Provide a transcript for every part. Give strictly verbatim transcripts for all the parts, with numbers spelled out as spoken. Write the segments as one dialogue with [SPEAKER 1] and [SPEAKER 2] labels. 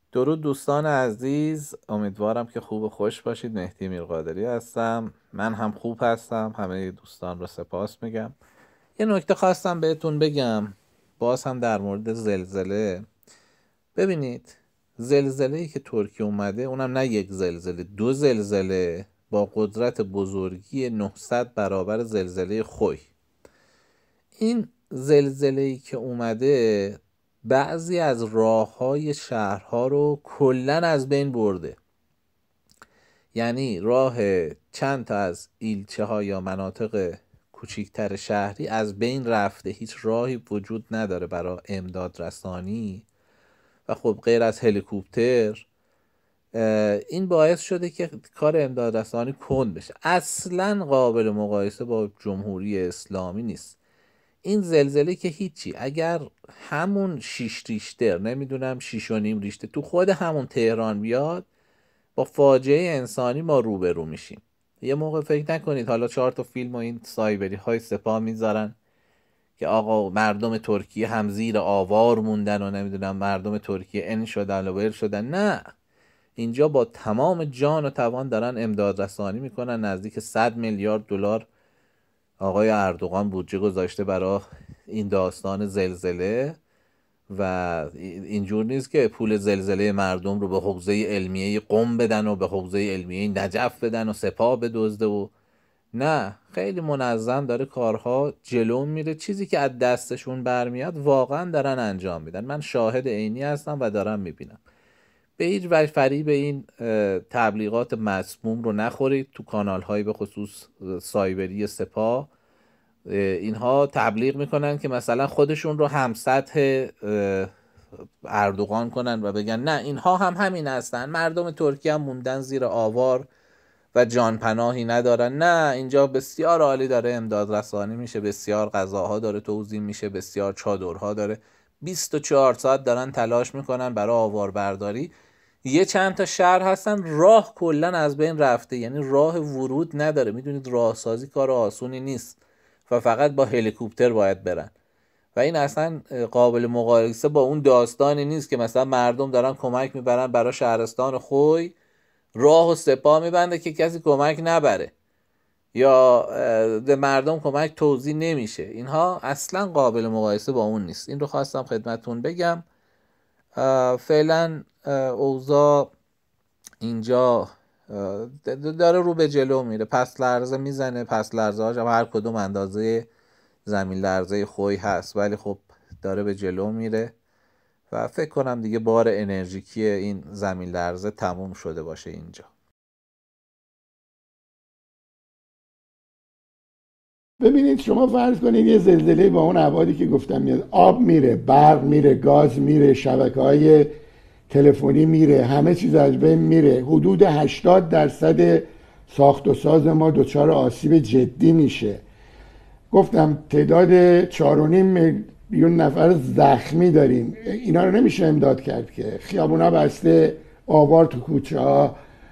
[SPEAKER 1] درود دوستان عزیز، امیدوارم که خوب و خوش باشید. مهدی میرقادری هستم. من هم خوب هستم. همه دوستان رو سپاس میگم. یه نکته خواستم بهتون بگم، باز هم در مورد زلزله. ببینید، زلزله ای که ترکیه اومده، اونم نه یک زلزله، دو زلزله با قدرت بزرگی نهصد برابر زلزله خوی. این زلزله ای که اومده بعضی از راه‌های شهرها رو کلن از بین برده. یعنی راه چند تا از ایلچه ها یا مناطق کوچیکتر شهری از بین رفته، هیچ راهی وجود نداره برای امداد رسانی و خب غیر از هلیکوپتر. این باعث شده که کار امداد رسانی کند بشه. اصلا قابل مقایسه با جمهوری اسلامی نیست این زلزله که هیچی. اگر همون شیش ریشتر، نمیدونم شیش و نیم ریشتر تو خود همون تهران بیاد، با فاجعه انسانی ما روبرو میشیم. یه موقع فکر نکنید حالا چهار تا فیلم و این سایبری های سپاه میذارن که آقا مردم ترکیه هم زیر آوار موندن و نمیدونم مردم ترکیه ان شدن و ول شدن. نه، اینجا با تمام جان و توان دارن امداد رسانی میکنن. نزدیک صد میلیارد دلار آقای اردوغان بودجه گذاشته برای این داستان زلزله و اینجور نیست که پول زلزله مردم رو به حوزه علمیه قم بدن و به حوزه علمیه نجف بدن و سپاه بدزده و نه، خیلی منظم داره کارها جلو میره. چیزی که از دستشون برمیاد واقعا دارن انجام میدن. من شاهد عینی هستم و دارم میبینم. به هیچ وجه فریب این تبلیغات مسموم رو نخورید. تو کانال های به خصوص سایبری سپاه اینها تبلیغ میکنن که مثلا خودشون رو هم سطح اردوغان کنن و بگن نه اینها هم همین هستن، مردم ترکیه هم موندن زیر آوار و جان پناهی ندارن. نه، اینجا بسیار عالی داره امداد رسانی میشه، بسیار غذاها داره توزیع میشه، بسیار چادرها داره. بیست و چهار ساعت دارن تلاش میکنن برای آوار برداری. یه چند تا شهر هستن راه کلا از بین رفته، یعنی راه ورود نداره. میدونید راهسازی کار آسونی نیست و فقط با هلیکوپتر باید برن و این اصلا قابل مقایسه با اون داستانی نیست که مثلا مردم دارن کمک میبرن برای شهرستان خوی، راه و سپاه میبنده که کسی کمک نبره یا به مردم کمک توزیع نمیشه. اینها اصلا قابل مقایسه با اون نیست. این رو خواستم خدمتون بگم. فعلا اوضاع اینجا داره رو به جلو میره. پس لرزه میزنه، پس لرزه هاش هر کدوم اندازه زمین لرزه خوی هست، ولی خب داره به جلو میره و فکر کنم دیگه بار انرژیکی این زمین لرزه تموم شده باشه اینجا.
[SPEAKER 2] ببینید شما فرض کنید یه زلزله با اون ابعادی که گفتم میاد، آب میره، برق میره، گاز میره، شبکه‌های تلفنی میره، همه چیز از بین میره. حدود هشتاد درصد ساخت و ساز ما دچار آسیب جدی میشه. گفتم تعداد چهار و نیم میلیون نفر زخمی داریم. اینا رو نمیشه امداد کرد که خیابونا بسته، آوار تو کوچه ها.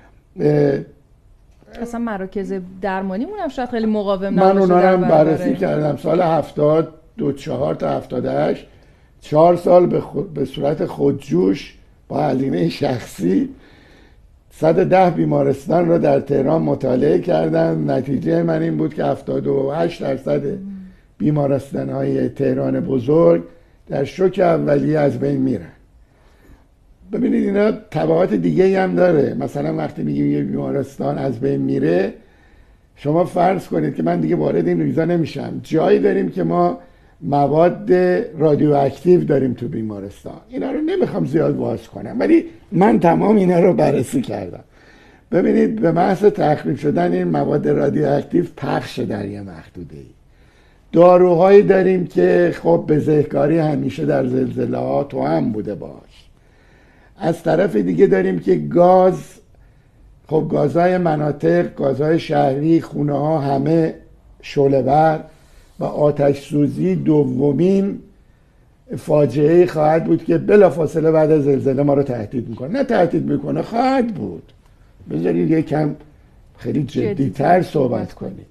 [SPEAKER 3] اصلا مراکز درمانیمون هم شاید خیلی مقاوم
[SPEAKER 2] من
[SPEAKER 3] نباشه.
[SPEAKER 2] اونا رو
[SPEAKER 3] در
[SPEAKER 2] هم
[SPEAKER 3] برابر
[SPEAKER 2] بررسی کردم. سال هفتاد دو چهار تا هفتاد هشت چهار سال به, خود به صورت خودجوش با هزینه شخصی صد و ده بیمارستان رو در تهران مطالعه کردم. نتیجه من این بود که هفتاد و هشت درصد بیمارستان های تهران بزرگ در شوک اولیه از بین میرن. ببینید اینا تبعات دیگه هم داره. مثلا وقتی میگیم یه بیمارستان از بین میره، شما فرض کنید که من دیگه وارد این ریزا نمیشم، جایی داریم که ما مواد رادیواکتیو داریم تو بیمارستان. اینا رو نمیخوام زیاد باز کنم، ولی من تمام اینا رو بررسی کردم. ببینید به محض تخریب شدن این مواد رادیواکتیو پخش در یه محدوده ای. داروهایی داریم که خب بزهکاری همیشه در زلزله ها تو هم بوده باش. از طرف دیگه داریم که گاز، خب گازهای مناطق، گازهای شهری، خونه ها همه شعله ور و آتش سوزی دومین فاجعه خواهد بود که بلافاصله بعد از زلزله ما رو تهدید میکنه. نه تهدید میکنه، خواهد بود. بذارید یکم خیلی جدی‌تر صحبت کنیم.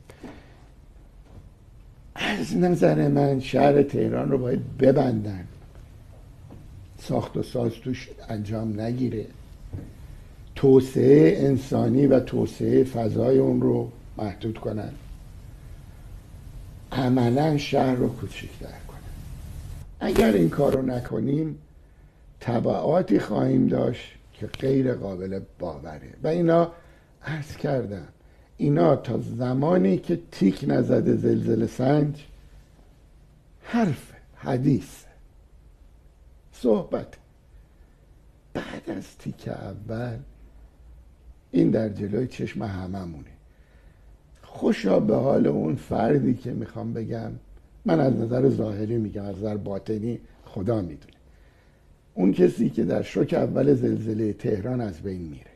[SPEAKER 2] از نظر من شهر تهران رو باید ببندن. ساخت و ساز توش انجام نگیره، توسعه انسانی و توسعه فضای اون رو محدود کنن، عملا شهر رو کوچکتر کنن. اگر این کار رو نکنیم تبعاتی خواهیم داشت که غیر قابل باوره. و اینا عرض کردم اینا تا زمانی که تیک نزده زلزله سنج حرف حدیث صحبت، بعد از تیک اول این در جلوی چشم هممونه. خوشا به حال اون فردی که میخوام بگم، من از نظر ظاهری میگم، از نظر باطنی خدا میدونه، اون کسی که در شوک اول زلزله تهران از بین میره،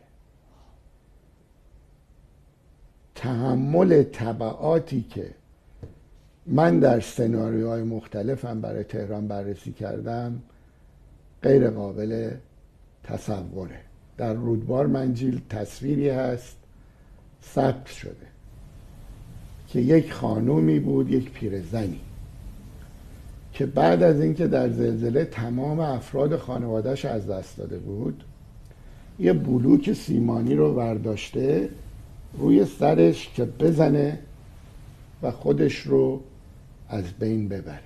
[SPEAKER 2] تحمل تبعاتی که من در سناریوهای مختلفم برای تهران بررسی کردم غیر قابل تصوره. در رودبار منجیل تصویری هست ثبت شده که یک خانومی بود، یک پیرزنی که بعد از اینکه در زلزله تمام افراد خانواده‌اش از دست داده بود، یه بلوک سیمانی رو برداشته روی سرش که بزنه و خودش رو از بین ببره.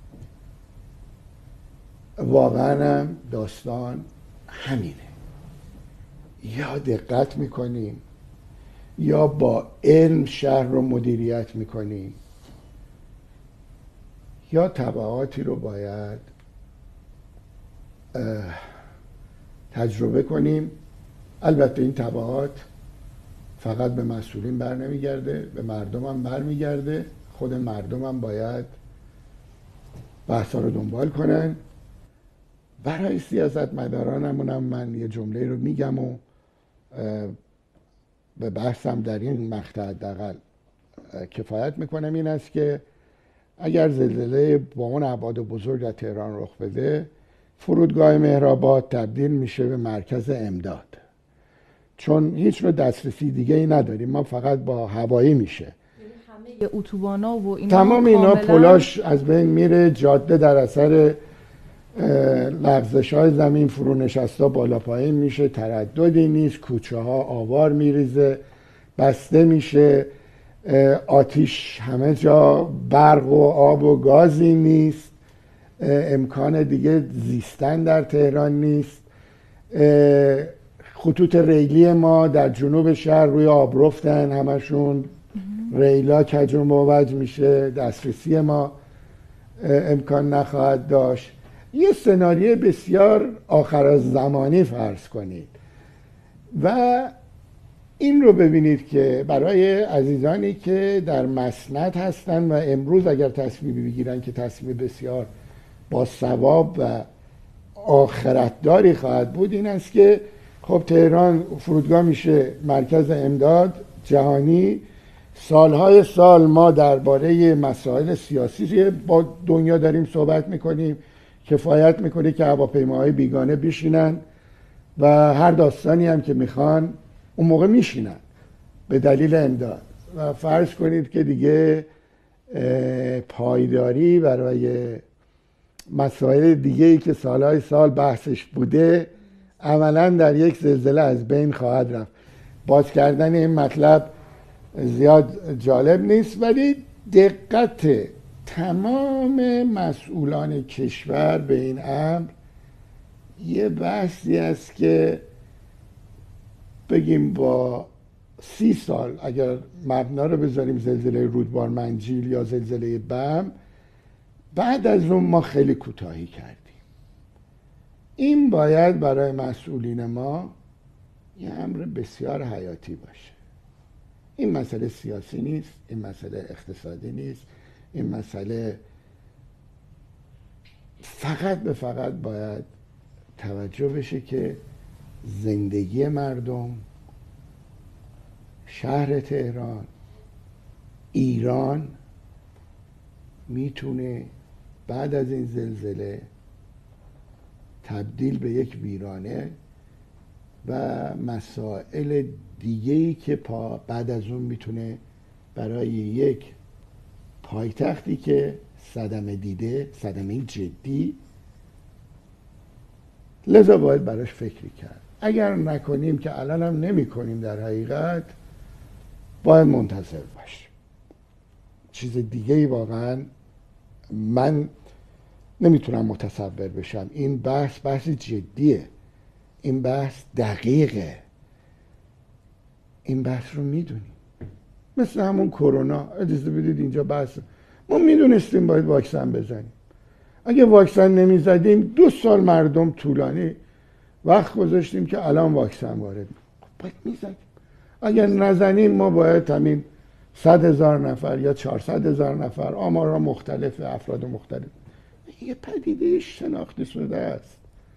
[SPEAKER 2] واقعا هم داستان همینه. یا دقت میکنیم یا با علم شهر رو مدیریت میکنیم یا تبعاتی رو باید تجربه کنیم. البته این تبعات فقط به مسئولین بر نمیگرده، به مردم هم بر میگرده. خود مردم هم باید بحثا رو دنبال کنن. برای سیاستمدارانمون هم من یه جمله رو میگم و به بحثم در این مقطع حداقل کفایت میکنم، این است که اگر زلزله با اون ابعاد بزرگ در تهران رخ بده، فرودگاه مهرآباد تبدیل میشه به مرکز امداد، چون هیچ نوع دسترسی دیگه ای نداریم، ما فقط با هوایی میشه.
[SPEAKER 3] همه اتوبانا و اینا
[SPEAKER 2] تمام اینا
[SPEAKER 3] کاملا...
[SPEAKER 2] پلاش از بین میره، جاده در اثر لغزش های زمین فرونشستا بالا پایین میشه، ترددی نیست، کوچه ها آوار میریزه، بسته میشه، آتیش همه جا، برق و آب و گازی نیست، امکان دیگه زیستن در تهران نیست. خطوط ریلی ما در جنوب شهر روی آب رفتن، همشون ریلا کج و موج میشه، دسترسی ما امکان نخواهد داشت. یه سناریوی بسیار آخر از زمانی فرض کنید و این رو ببینید که برای عزیزانی که در مسند هستن و امروز اگر تصمیمی بگیرن که تصمیم بسیار با ثواب و آخرتداری خواهد بود، این است که خب تهران فرودگاه میشه مرکز امداد جهانی. سالهای سال ما درباره مسائل سیاسی با دنیا داریم صحبت میکنیم، کفایت میکنه که هواپیماهای بیگانه بشینن و هر داستانی هم که میخوان اون موقع میشینن به دلیل امداد. و فرض کنید که دیگه پایداری برای مسائل دیگه ای که سالهای سال بحثش بوده عملا در یک زلزله از بین خواهد رفت. باز کردن این مطلب زیاد جالب نیست، ولی دقت تمام مسئولان کشور به این امر یه بحثی است که بگیم با سی سال اگر مبنا رو بذاریم زلزله رودبار منجیل یا زلزله بم، بعد از اون ما خیلی کوتاهی کردیم. این باید برای مسئولین ما یه امر بسیار حیاتی باشه. این مسئله سیاسی نیست، این مسئله اقتصادی نیست، این مسئله فقط به فقط باید توجه بشه که زندگی مردم، شهر تهران، ایران میتونه بعد از این زلزله تبدیل به یک ویرانه و مسائل دیگه‌ای که پا بعد از اون میتونه برای یک پایتختی که صدمه دیده، صدمه جدی، لذا باید براش فکری کرد. اگر نکنیم که الان هم نمی کنیم در حقیقت، باید منتظر باشیم. چیز دیگه ای واقعا من نمیتونم متصور بشم. این بحث بحث جدیه، این بحث دقیقه، این بحث رو میدونیم. مثل همون کرونا، اجازه بدید اینجا بحث، ما میدونستیم باید واکسن بزنیم. اگه واکسن نمیزدیم دو سال مردم طولانی وقت گذاشتیم که الان واکسن وارد، باید میزدیم. اگر نزنیم ما باید همین صد هزار نفر یا چهارصد هزار نفر، آمارها مختلف، افراد مختلف، یه پدیده شناخته شده است،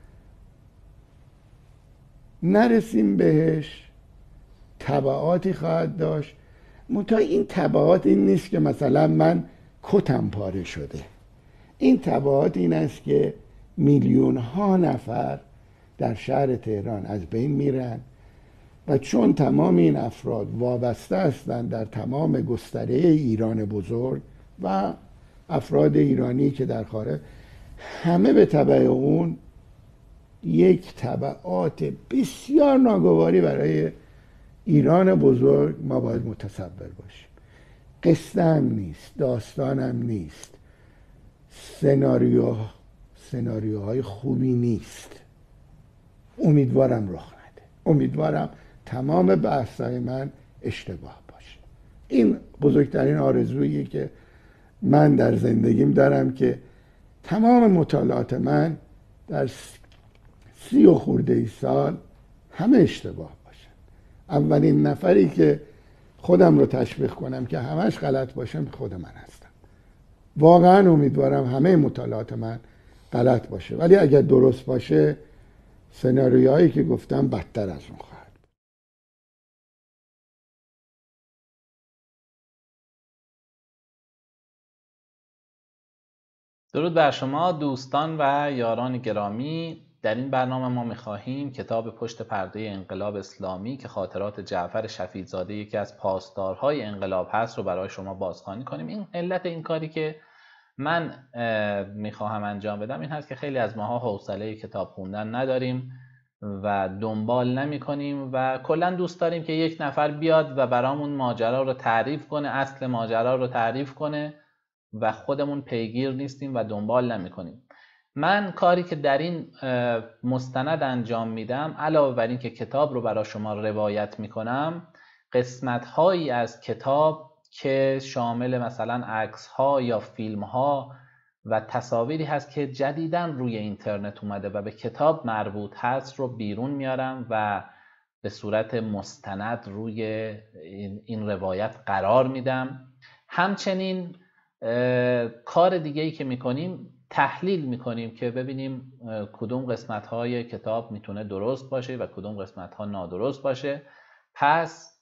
[SPEAKER 2] نرسیم بهش، تبعاتی خواهد داشت. منتها این تبعات این نیست که مثلا من کتم پاره شده. این تبعات این است که میلیون ها نفر در شهر تهران از بین میرن و چون تمام این افراد وابسته هستند در تمام گستره ایران بزرگ و افراد ایرانی که در خارج، همه به تبع اون یک تبعات بسیار ناگواری برای ایران بزرگ ما باید متصور باشیم. قصه هم نیست، داستان هم نیست، سناریو سناریوهای خوبی نیست. امیدوارم رخ نده، امیدوارم تمام بحث‌های من اشتباه باشه. این بزرگترین آرزویی که من در زندگیم دارم که تمام مطالعات من در سی و خورده ای سال همه اشتباه باشن. اولین نفری که خودم رو تشویق کنم که همش غلط باشم خود من هستم. واقعا امیدوارم همه مطالعات من غلط باشه، ولی اگر درست باشه سناریوهایی که گفتم بدتر از اون خواهد.
[SPEAKER 1] درود بر شما دوستان و یاران گرامی. در این برنامه ما می‌خواهیم کتاب پشت پرده انقلاب اسلامی که خاطرات جعفر شفیع‌زاده یکی از پاسدارهای انقلاب هست رو برای شما بازخوانی کنیم. این علت این کاری که من میخواهم انجام بدم این هست که خیلی از ماها حوصله کتاب خوندن نداریم و دنبال نمی کنیم و کلا دوست داریم که یک نفر بیاد و برامون ماجرا رو تعریف کنه، اصل ماجرا رو تعریف کنه و خودمون پیگیر نیستیم و دنبال نمی کنیم. من کاری که در این مستند انجام میدم، علاوه بر این که کتاب رو برای شما روایت میکنم، قسمت هایی از کتاب که شامل مثلا عکس ها یا فیلم ها و تصاویری هست که جدیداً روی اینترنت اومده و به کتاب مربوط هست رو بیرون میارم و به صورت مستند روی این روایت قرار میدم. همچنین کار دیگه‌ای که میکنیم تحلیل میکنیم که ببینیم کدوم قسمت های کتاب میتونه درست باشه و کدوم قسمت ها نادرست باشه. پس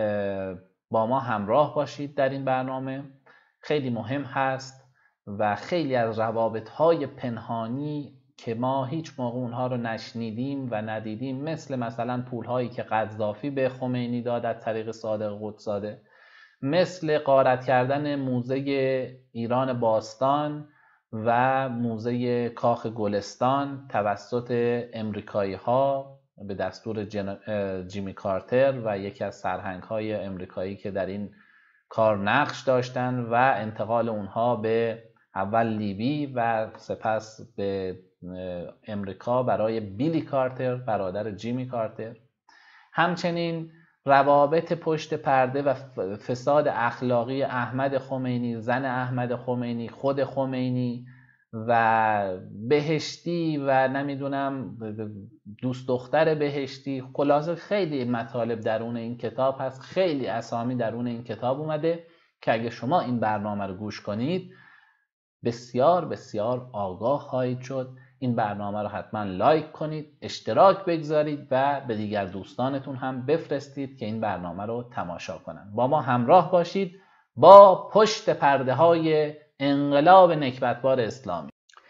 [SPEAKER 1] با ما همراه باشید در این برنامه. خیلی مهم هست و خیلی از روابط‌های پنهانی که ما هیچ موقع اونها رو نشنیدیم و ندیدیم، مثل مثلا پول‌هایی که قذافی به خمینی داد از طریق صادق قدس‌زاده، مثل غارت کردن موزه ایران باستان و موزه کاخ گلستان توسط امریکایی‌ها به دستور جیمی کارتر و یکی از سرهنگ‌های امریکایی که در این کار نقش داشتن و انتقال اونها به اول لیبی و سپس به امریکا برای بیلی کارتر برادر جیمی کارتر. همچنین روابط پشت پرده و فساد اخلاقی احمد خمینی، زن احمد خمینی، خود خمینی و بهشتی و نمیدونم دوست دختر بهشتی. خلاصه خیلی مطالب درون این کتاب هست، خیلی اسامی درون این کتاب اومده که اگه شما این برنامه رو گوش کنید بسیار بسیار آگاه خواهید شد. این برنامه رو حتما لایک کنید، اشتراک بگذارید و به دیگر دوستانتون هم بفرستید که این برنامه رو تماشا کنن. با ما همراه باشید با پشت پرده های انقلاب نکبتبار اسلامی.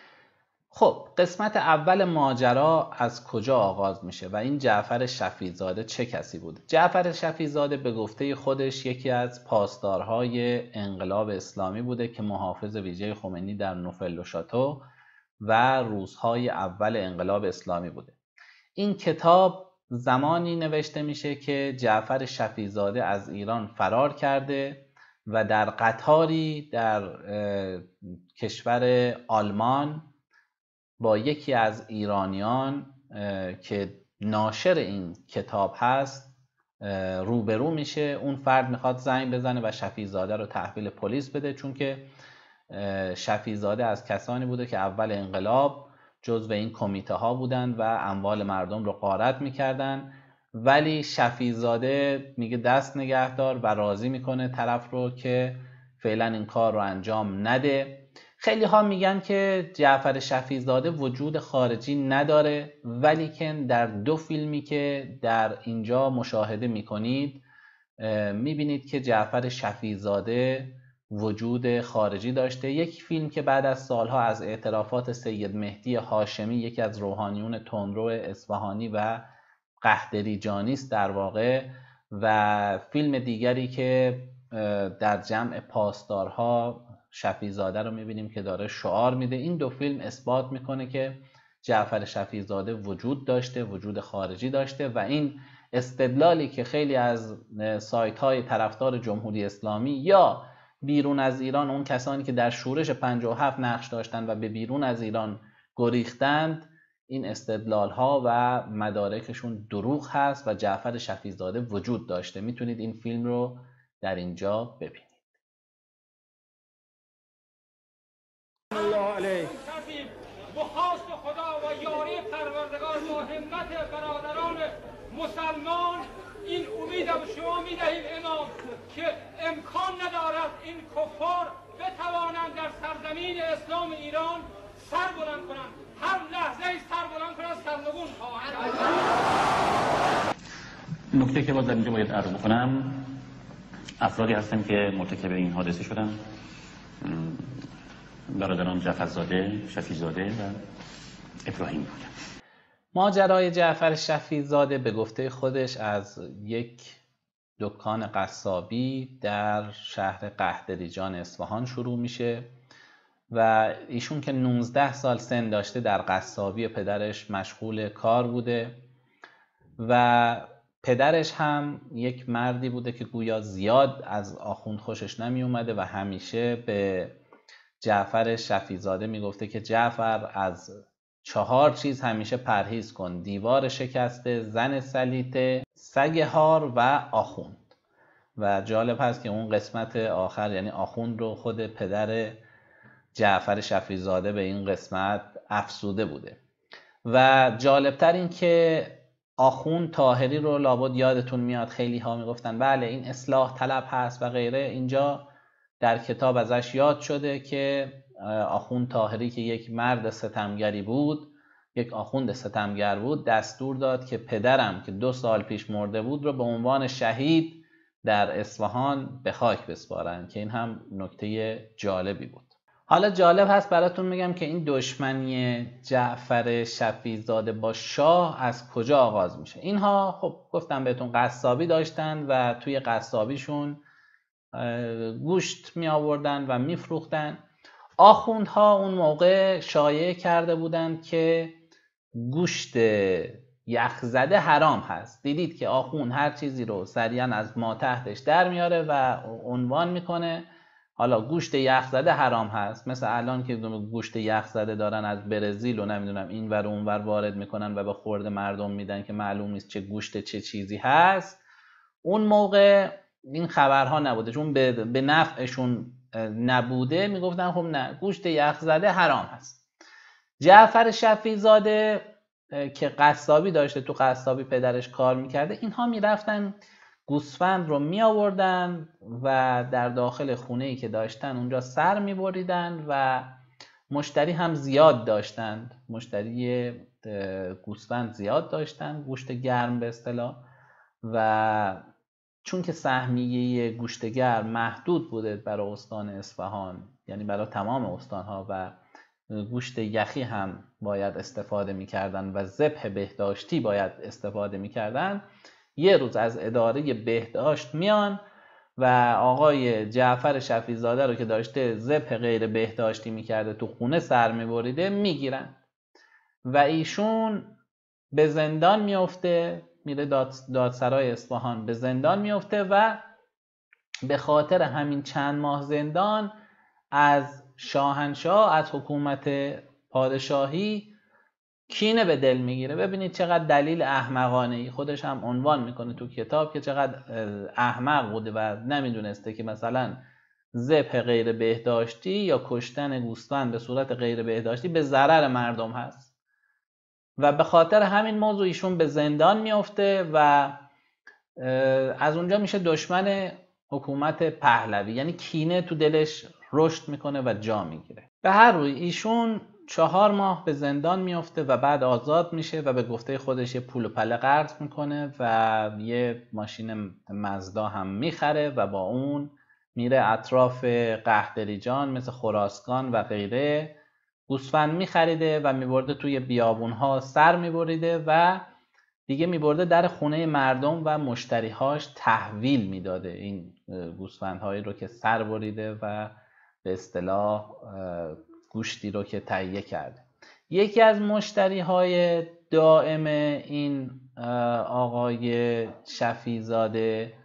[SPEAKER 1] خب قسمت اول ماجرا از کجا آغاز میشه و این جعفر شفیع‌زاده چه کسی بود؟ جعفر شفیع‌زاده به گفته خودش یکی از پاسدارهای انقلاب اسلامی بوده که محافظ ویژه خمینی در نوفل و شاتو و روزهای اول انقلاب اسلامی بوده. این کتاب زمانی نوشته میشه که جعفر شفیع‌زاده از ایران فرار کرده و در قطاری در کشور آلمان با یکی از ایرانیان که ناشر این کتاب هست روبرو میشه. اون فرد میخواد زنگ بزنه و شفیع‌زاده رو تحویل پلیس بده، چون که شفیع‌زاده از کسانی بوده که اول انقلاب جزو این کمیته ها بودن و اموال مردم رو غارت میکردن. ولی شفیع‌زاده میگه دست نگهدار و راضی میکنه طرف رو که فعلا این کار رو انجام نده. خیلی ها میگن که جعفر شفیع‌زاده وجود خارجی نداره، ولی که در دو فیلمی که در اینجا مشاهده میکنید میبینید که جعفر شفیع‌زاده وجود خارجی داشته. یک فیلم که بعد از سالها از اعترافات سید مهدی هاشمی، یکی از روحانیون تندرو اصفهانی و قحطریجانی است در واقع، و فیلم دیگری که در جمع پاسدارها شفیع‌زاده رو میبینیم که داره شعار میده. این دو فیلم اثبات میکنه که جعفر شفیع‌زاده وجود داشته، وجود خارجی داشته، و این استدلالی که خیلی از سایت های طرفدار جمهوری اسلامی یا بیرون از ایران، اون کسانی که در شورش پنجاه و هفت نقش داشتند و به بیرون از ایران گریختند، این استدلال ها و مدارکشون دروغ هست و جعفر شفیع‌زاده وجود داشته. میتونید این فیلم رو در اینجا ببینید.
[SPEAKER 4] الله علیه با خواست خدا و یاری پروردگار با همت برادران مسلمان این امید به شما میدهیم امام که امکان ندارد این کفار بتوانند در سرزمین اسلام ایران سر بلند کنند. هر لحظه سر بلند کنند سرنگون خواهند.
[SPEAKER 5] نکته که باز در اینجا باید عرض بکنم، افرادی هستن که مرتکب این حادثه شدن، برادران جعفرزاده، شفیع‌زاده و ابراهیم بودن.
[SPEAKER 1] ماجرای جعفر شفیع‌زاده به گفته خودش از یک دکان قصابی در شهر قحطریجان اصفهان شروع میشه و ایشون که نوزده سال سن داشته در قصابی پدرش مشغول کار بوده و پدرش هم یک مردی بوده که گویا زیاد از آخوند خوشش نمی اومده و همیشه به جعفر شفیع‌زاده میگفته که جعفر از چهار چیز همیشه پرهیز کن: دیوار شکسته، زن سلیطه، سگ هار و آخوند. و جالب هست که اون قسمت آخر یعنی آخوند رو خود پدر جعفر شفیع‌زاده به این قسمت افسوده بوده. و جالبتر این که آخوند طاهری رو لابد یادتون میاد، خیلی ها میگفتن بله این اصلاح طلب هست و غیره. اینجا در کتاب ازش یاد شده که آخوند طاهری که یک مرد ستمگری بود، یک آخوند ستمگر بود، دستور داد که پدرم که دو سال پیش مرده بود رو به عنوان شهید در اصفهان به خاک بسپارن، که این هم نکته جالبی بود. حالا جالب هست براتون میگم که این دشمنی جعفر شفیع‌زاده با شاه از کجا آغاز میشه. اینها خب گفتم بهتون قصابی داشتن و توی قصابیشون گوشت می آوردن و می فروختن. آخوندها اون موقع شایعه کرده بودند که گوشت یخزده حرام هست. دیدید که آخوند هر چیزی رو سریعا از ما تحتش در میاره و عنوان میکنه حالا گوشت یخزده حرام هست. مثل الان که گوشت یخزده دارن از برزیل و نمیدونم این ور اون ور وارد میکنن و به خورد مردم میدن که معلوم نیست چه گوشت چه چیزی هست. اون موقع این خبرها نبوده، چون به نفعشون نبوده، میگفتن خب نه گوشت یخزده حرام هست. جعفر شفیع‌زاده که قصابی داشته، تو قصابی پدرش کار میکرده، اینها میرفتن گوسفند رو می آوردن و در داخل خونه‌ای که داشتن اونجا سر می بریدن و مشتری هم زیاد داشتند، مشتری گوسفند زیاد داشتن، گوشت گرم به اصطلاح. و چون که سهمیه گوشت گرم محدود بوده برای استان اصفهان، یعنی برای تمام استانها، و گوشت یخی هم باید استفاده می‌کردن و ذبح بهداشتی باید استفاده می‌کردن، یه روز از اداره بهداشت میان و آقای جعفر شفیع‌زاده رو که داشته ذبح غیر بهداشتی میکرده تو خونه سر میبریده میگیرن و ایشون به زندان میفته، میره داد دادسرای اصفهان به زندان میفته و به خاطر همین چند ماه زندان از شاهنشاه، از حکومت پادشاهی کینه به دل میگیره. ببینید چقدر دلیل احمقانه ای، خودش هم عنوان میکنه تو کتاب که چقدر احمق بوده و نمیدونسته که مثلا ذبح غیر بهداشتی یا کشتن گوسفند به صورت غیر بهداشتی به ضرر مردم هست و به خاطر همین موضوع ایشون به زندان میفته و از اونجا میشه دشمن حکومت پهلوی، یعنی کینه تو دلش رشد میکنه و جا میگیره. به هر روی ایشون چهار ماه به زندان میفته و بعد آزاد میشه و به گفته خودش یه پول و پله قرض میکنه و یه ماشین مزدا هم میخره و با اون میره اطراف قحطریجان مثل خراسان و غیره گوسفند میخریده و میبرده توی بیابونها سر میبریده و دیگه میبرده در خونه مردم و مشتریهاش تحویل میداده این گوسفندهایی رو که سر بریده و به اصطلاح گوشتی رو که تهیه کرده. یکی از مشتریهای دائم این آقای شفیع‌زاده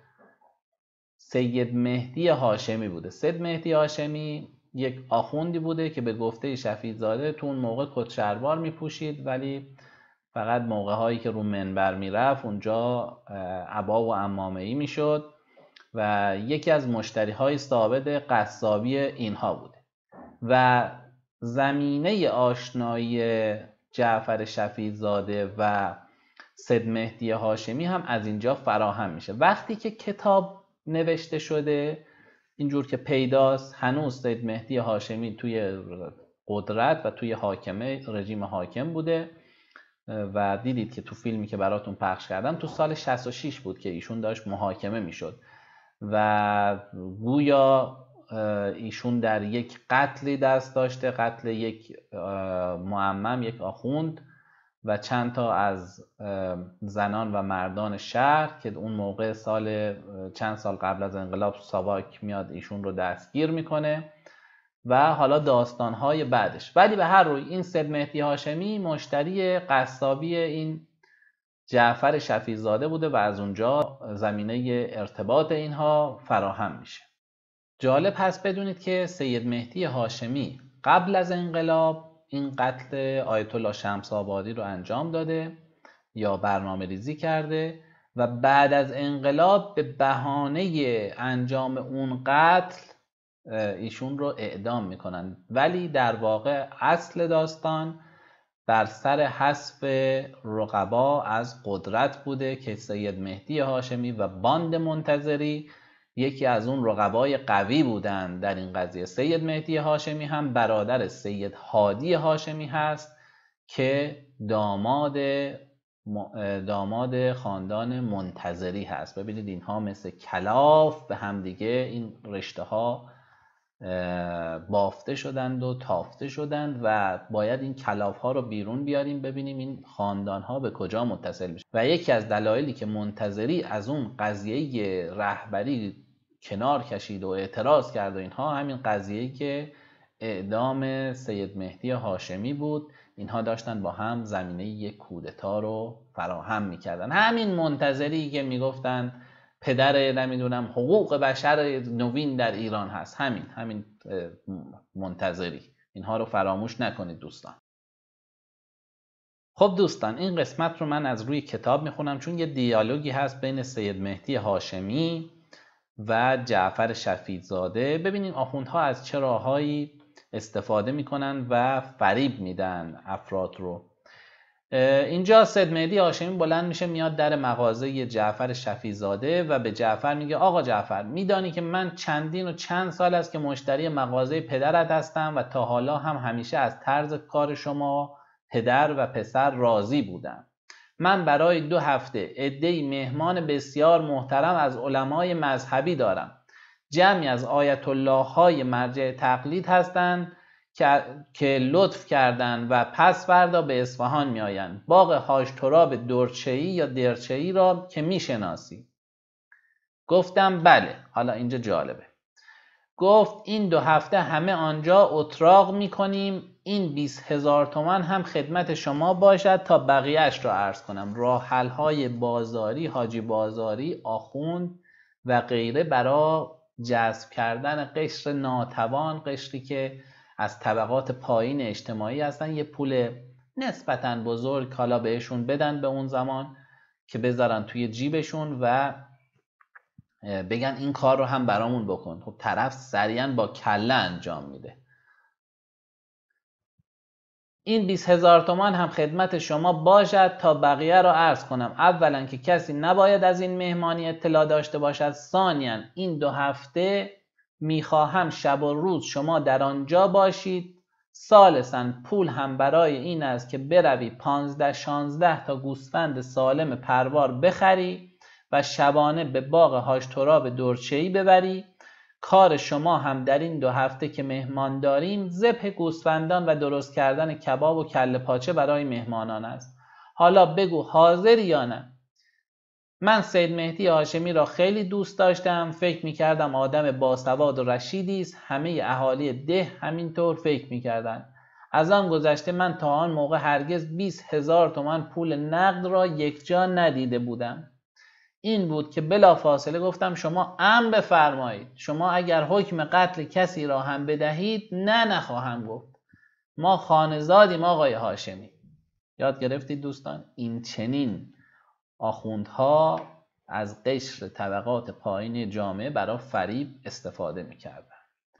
[SPEAKER 1] سید مهدی هاشمی بوده. سید مهدی هاشمی یک آخوندی بوده که به گفته شفیع‌زاده تو اون موقع کت شلوار میپوشید ولی فقط موقع هایی که رو منبر میرفت اونجا عبا و عمامه‌ای میشد و یکی از مشتری های ثابت قصابی اینها بوده و زمینه آشنایی جعفر شفیع‌زاده و سید مهدی هاشمی هم از اینجا فراهم میشه. وقتی که کتاب نوشته شده اینجور که پیداست هنوز سید مهدی هاشمی توی قدرت و توی حاکمه رژیم حاکم بوده و دیدید که تو فیلمی که براتون پخش کردم تو سال شصت و شش بود که ایشون داشت محاکمه میشد و گویا ایشون در یک قتلی دست داشته، قتل یک معمم، یک آخوند و چند تا از زنان و مردان شهر که اون موقع سال چند سال قبل از انقلاب ساواک میاد ایشون رو دستگیر میکنه و حالا داستانهای بعدش. ولی به هر روی این سید مهدی هاشمی مشتری قصابی این جعفر شفیع‌زاده بوده و از اونجا زمینه ارتباط اینها فراهم میشه. جالب هست بدونید که سید مهدی هاشمی قبل از انقلاب این قتل آیت الله شمس آبادی رو انجام داده یا برنامه ریزی کرده و بعد از انقلاب به بهانه انجام اون قتل ایشون رو اعدام میکنن، ولی در واقع اصل داستان بر سر حذف رقبا از قدرت بوده که سید مهدی هاشمی و باند منتظری یکی از اون رقبای قوی بودن در این قضیه. سید مهدی هاشمی هم برادر سید هادی هاشمی هست که داماد داماد خاندان منتظری هست. ببینید اینها مثل کلاف به هم دیگه این رشته ها بافته شدند و تافته شدند و باید این کلاف ها رو بیرون بیاریم ببینیم این خاندان ها به کجا متصل میشه. و یکی از دلایلی که منتظری از اون قضیه رهبری کنار کشید و اعتراض کرد و اینها همین قضیه که اعدام سید مهدی هاشمی بود، اینها داشتن با هم زمینه یک کودتا رو فراهم میکردن. همین منتظری که میگفتن پدر نمیدونم حقوق بشر نوین در ایران هست، همین همین منتظری. اینها رو فراموش نکنید دوستان. خب دوستان این قسمت رو من از روی کتاب میخونم چون یه دیالوگی هست بین سید مهدی هاشمی و جعفر شفیع‌زاده. ببینید آخوندها از چه راههایی استفاده میکنن و فریب میدن افراد رو. اینجا سید مهدی هاشمی بلند میشه میاد در مغازه جعفر شفیع‌زاده و به جعفر میگه آقا جعفر، میدانی که من چندین و چند سال است که مشتری مغازه پدرت هستم و تا حالا هم همیشه از طرز کار شما پدر و پسر راضی بودم. من برای دو هفته عده‌ای مهمان بسیار محترم از علمای مذهبی دارم. جمعی از آیت الله های مرجع تقلید هستند که که لطف کردند و پس فردا به اصفهان می آیند. باغ هاش تراب درچه‌ای یا درچه‌ای را که می شناسی. گفتم بله. حالا اینجا جالبه. گفت این دو هفته همه آنجا اتراق میکنیم، این بیست هزار تومان هم خدمت شما باشد تا بقیهش را عرض کنم. راه حل های بازاری، حاجی بازاری، آخوند و غیره برای جذب کردن قشر ناتوان، قشری که از طبقات پایین اجتماعی هستن، یه پول نسبتاً بزرگ حالا بهشون بدن به اون زمان که بذارن توی جیبشون و بگن این کار رو هم برامون بکن. خب طرف سریعا با کله انجام میده. این بیست هزار تومان هم خدمت شما باشد تا بقیه را عرض کنم. اولا که کسی نباید از این مهمانی اطلاع داشته باشد. ثانیا این دو هفته میخواهم شب و روز شما در آنجا باشید. ثالثا پول هم برای این است که بروی پانزده شانزده تا گوسفند سالم پروار بخری و شبانه به باغ هاشتراب دورچه‌ای ببری. کار شما هم در این دو هفته که مهمان داریم ذبح گوسفندان و درست کردن کباب و کله پاچه برای مهمانان است. حالا بگو حاضری یا نه؟ من سید مهدی هاشمی را خیلی دوست داشتم. فکر میکردم آدم باسواد و رشیدی است. همه اهالی ده همینطور فکر میکردن. از آن گذشته من تا آن موقع هرگز بیست هزار تومان پول نقد را یک جا ندیده بودم. این بود که بلا فاصله گفتم شما امر بفرمایید. شما اگر حکم قتل کسی را هم بدهید نه نخواهم گفت. ما خانزادیم آقای هاشمی. یاد گرفتید دوستان؟ این چنین آخوندها از قشر طبقات پایین جامعه برای فریب استفاده میکردن.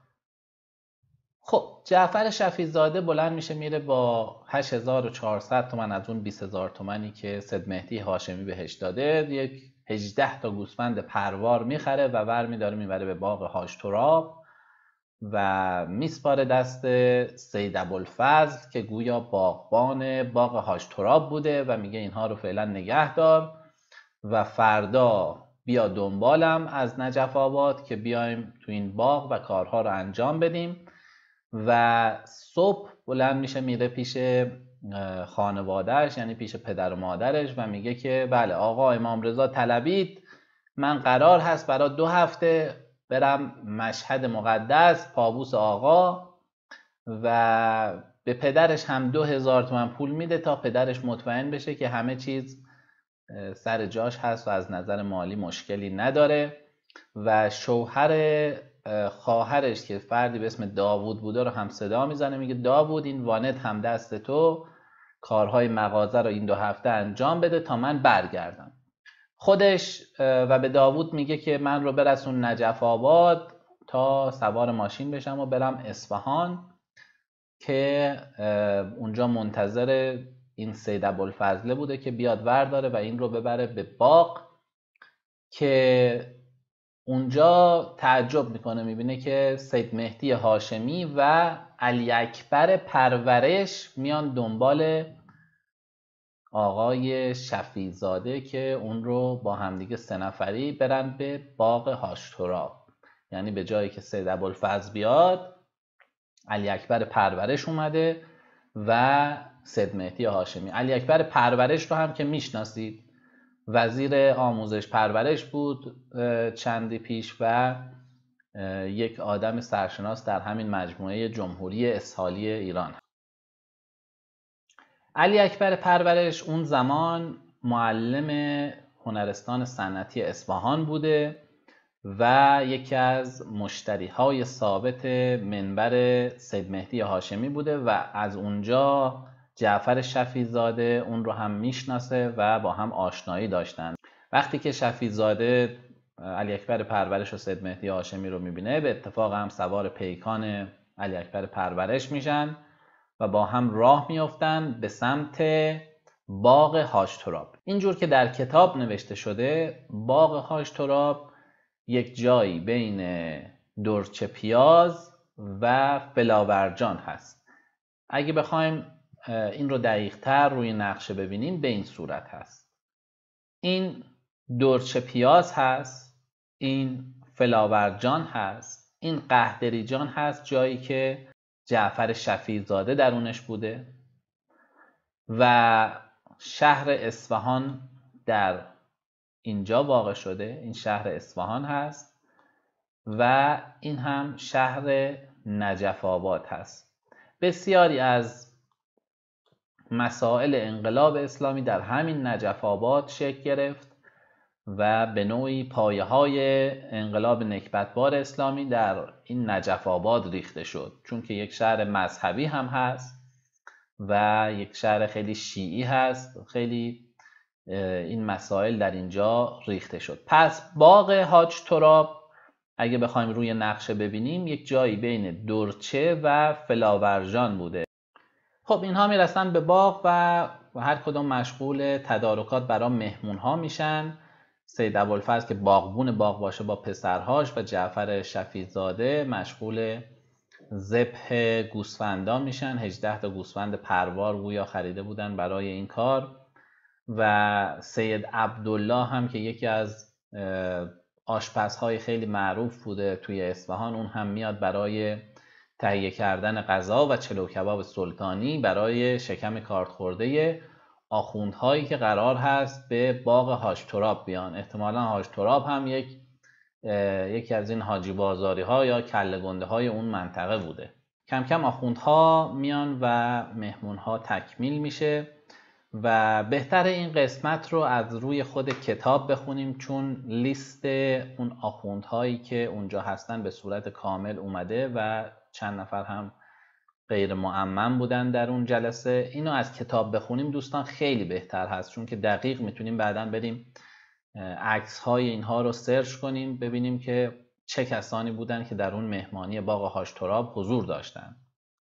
[SPEAKER 1] خب جعفر شفیع‌زاده بلند میشه میره با هشت هزار و چهارصد تومان از اون بیست هزار تومانی که سید مهدی هاشمی بهش داده یک هجده تا گوسفند پروار میخره و ور میداره میبره به باغ هاشتراب و میسپاره دست سید ابوالفضل که گویا باغبان باغ هاشتراب بوده و میگه اینها رو فعلا نگه دار و فردا بیا دنبالم از نجف آباد که بیایم تو این باغ و کارها رو انجام بدیم. و صبح بلند میشه میره پیش خانوادهش، یعنی پیش پدر و مادرش و میگه که بله آقا امام رضا طلبید، من قرار هست برای دو هفته برم مشهد مقدس پابوس آقا و به پدرش هم دو هزار تومن پول میده تا پدرش مطمئن بشه که همه چیز سر جاش هست و از نظر مالی مشکلی نداره. و شوهر خواهرش که فردی به اسم داوود بوده رو هم صدا میزنه، میگه داوود این وانت هم دست تو، کارهای مغازه رو این دو هفته انجام بده تا من برگردم. خودش و به داوود میگه که من رو برسون نجف آباد تا سوار ماشین بشم و برم اصفهان که اونجا منتظر این سید ابوالفضل بوده که بیاد ورداره و این رو ببره به باغ که اونجا تعجب میکنه، میبینه که سید مهدی هاشمی و علی اکبر پرورش میان دنبال آقای شفیع‌زاده که اون رو با همدیگه سه نفری برن به باغ هاشتراب. یعنی به جایی که سید ابوالفضل بیاد علی اکبر پرورش اومده و سید مهدی هاشمی. علی اکبر پرورش رو هم که میشناسید، وزیر آموزش پرورش بود چندی پیش و یک آدم سرشناس در همین مجموعه جمهوری اسحالی ایران. علی اکبر پرورش اون زمان معلم هنرستان صنعتی اصفهان بوده و یکی از مشتریهای ثابت منبر سید مهدی هاشمی بوده و از اونجا جعفر شفیع‌زاده اون رو هم میشناسه و با هم آشنایی داشتن. وقتی که شفیع‌زاده علی اکبر پرورش و سید مهدی هاشمی رو میبینه، به اتفاق هم سوار پیکان علی اکبر پرورش میشن و با هم راه میافتن به سمت باغ هاشتراب. اینجور که در کتاب نوشته شده باغ هاشتراب یک جایی بین درچه پیاز و فلاورجان هست. اگه بخوایم این رو دقیق تر روی نقشه ببینیم به این صورت هست. این درچه پیاز هست، این فلاورجان هست، این قهدریجان هست، جایی که جعفر شفیع‌زاده درونش بوده و شهر اصفهان در اینجا واقع شده، این شهر اصفهان هست و این هم شهر نجف آباد هست. بسیاری از مسائل انقلاب اسلامی در همین نجف آباد شکل گرفت و به نوعی پایه های انقلاب نکبتبار اسلامی در این نجف آباد ریخته شد، چون که یک شهر مذهبی هم هست و یک شهر خیلی شیعی هست. خیلی این مسائل در اینجا ریخته شد. پس باغ حاج تراب اگه بخوایم روی نقشه ببینیم یک جایی بین درچه و فلاورجان بوده. خب اینها میرسن به باغ و هر کدوم مشغول تدارکات برای مهمون ها میشن. سید ابوالفضل که باغبون باغ باشه با پسرهاش و جعفر شفیع‌زاده مشغول ذبح گوسفندان میشن. هجده تا گوسفند پروار گویا خریده بودن برای این کار. و سید عبدالله هم که یکی از آشپزهای خیلی معروف بوده توی اصفهان، اون هم میاد برای تهیه کردن غذا و چلو کباب سلطانی برای شکم کارد خورده آخوندهایی که قرار هست به باغ حاج تراب بیان. احتمالاً حاج تراب هم یک یکی از این حاجی بازاری ها یا کله گنده های اون منطقه بوده. کم کم آخوندها میان و مهمون ها تکمیل میشه و بهتر این قسمت رو از روی خود کتاب بخونیم، چون لیست اون آخوندهایی که اونجا هستن به صورت کامل اومده و چند نفر هم غیر معمم بودن در اون جلسه. اینو از کتاب بخونیم دوستان خیلی بهتر هست، چون که دقیق میتونیم بعداً بریم عکس های اینها رو سرچ کنیم ببینیم که چه کسانی بودن که در اون مهمانی باغ حاج تراب حضور داشتن.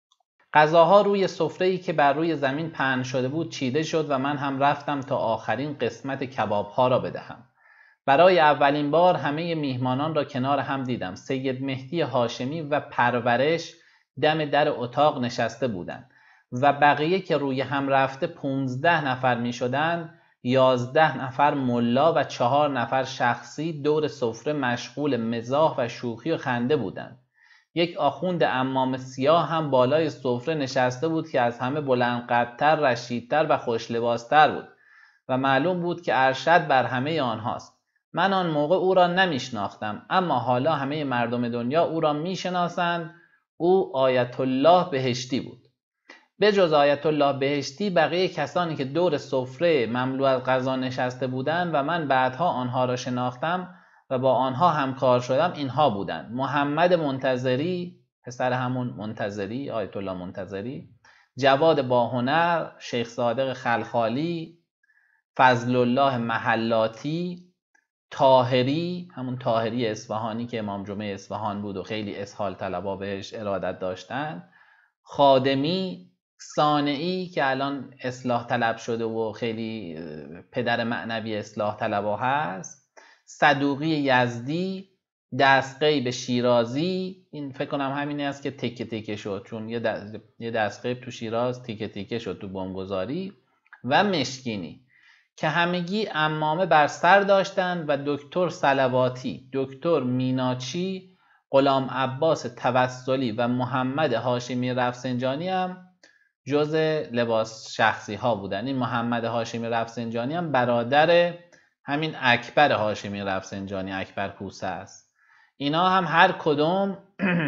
[SPEAKER 1] غذاها روی سفره‌ای که بر روی زمین پهن شده بود چیده شد و من هم رفتم تا آخرین قسمت کباب‌ها را بدهم. برای اولین بار همه میهمانان را کنار هم دیدم. سید مهدی هاشمی و پرورش دم در اتاق نشسته بودند و بقیه که روی هم رفته پونزده نفر می شدند. یازده نفر ملا و چهار نفر شخصی دور سفره مشغول مزاح و شوخی و خنده بودند. یک آخوند عمامه سیاه هم بالای سفره نشسته بود که از همه بلند قدتر، رشیدتر و خوش لباستر بود و معلوم بود که ارشد بر همه آنهاست. من آن موقع او را نمیشناختم، اما حالا همه مردم دنیا او را میشناسند. او آیت الله بهشتی بود. به جز آیت الله بهشتی بقیه کسانی که دور سفره مملو از غذا نشسته بودند و من بعدها آنها را شناختم و با آنها همکار شدم اینها بودند: محمد منتظری، پسر همون منتظری، آیت الله منتظری، جواد باهنر، شیخ صادق خلخالی، فضل الله محلاتی، طاهری، همون طاهری اصفهانی که امام جمعه اصفهان بود و خیلی اسهال طلبا بهش ارادت داشتن، خادمی، صانعی که الان اصلاح طلب شده و خیلی پدر معنوی اصلاح طلبا هست، صدوقی یزدی، دستغیب شیرازی، این فکر کنم همینه است که تکه تکه شد، چون یه دست یه دستغیب تو شیراز تکه تکه شد تو بمبگذاری، و مشکینی که همگی عمامه بر سر داشتند و دکتر صلواتی، دکتر میناچی، غلام عباس توسلی و محمد هاشمی رفسنجانی هم جز لباس شخصی ها بودن. این محمد هاشمی رفسنجانی هم برادر همین اکبر هاشمی رفسنجانی، اکبر کوسه است. اینا هم هر کدوم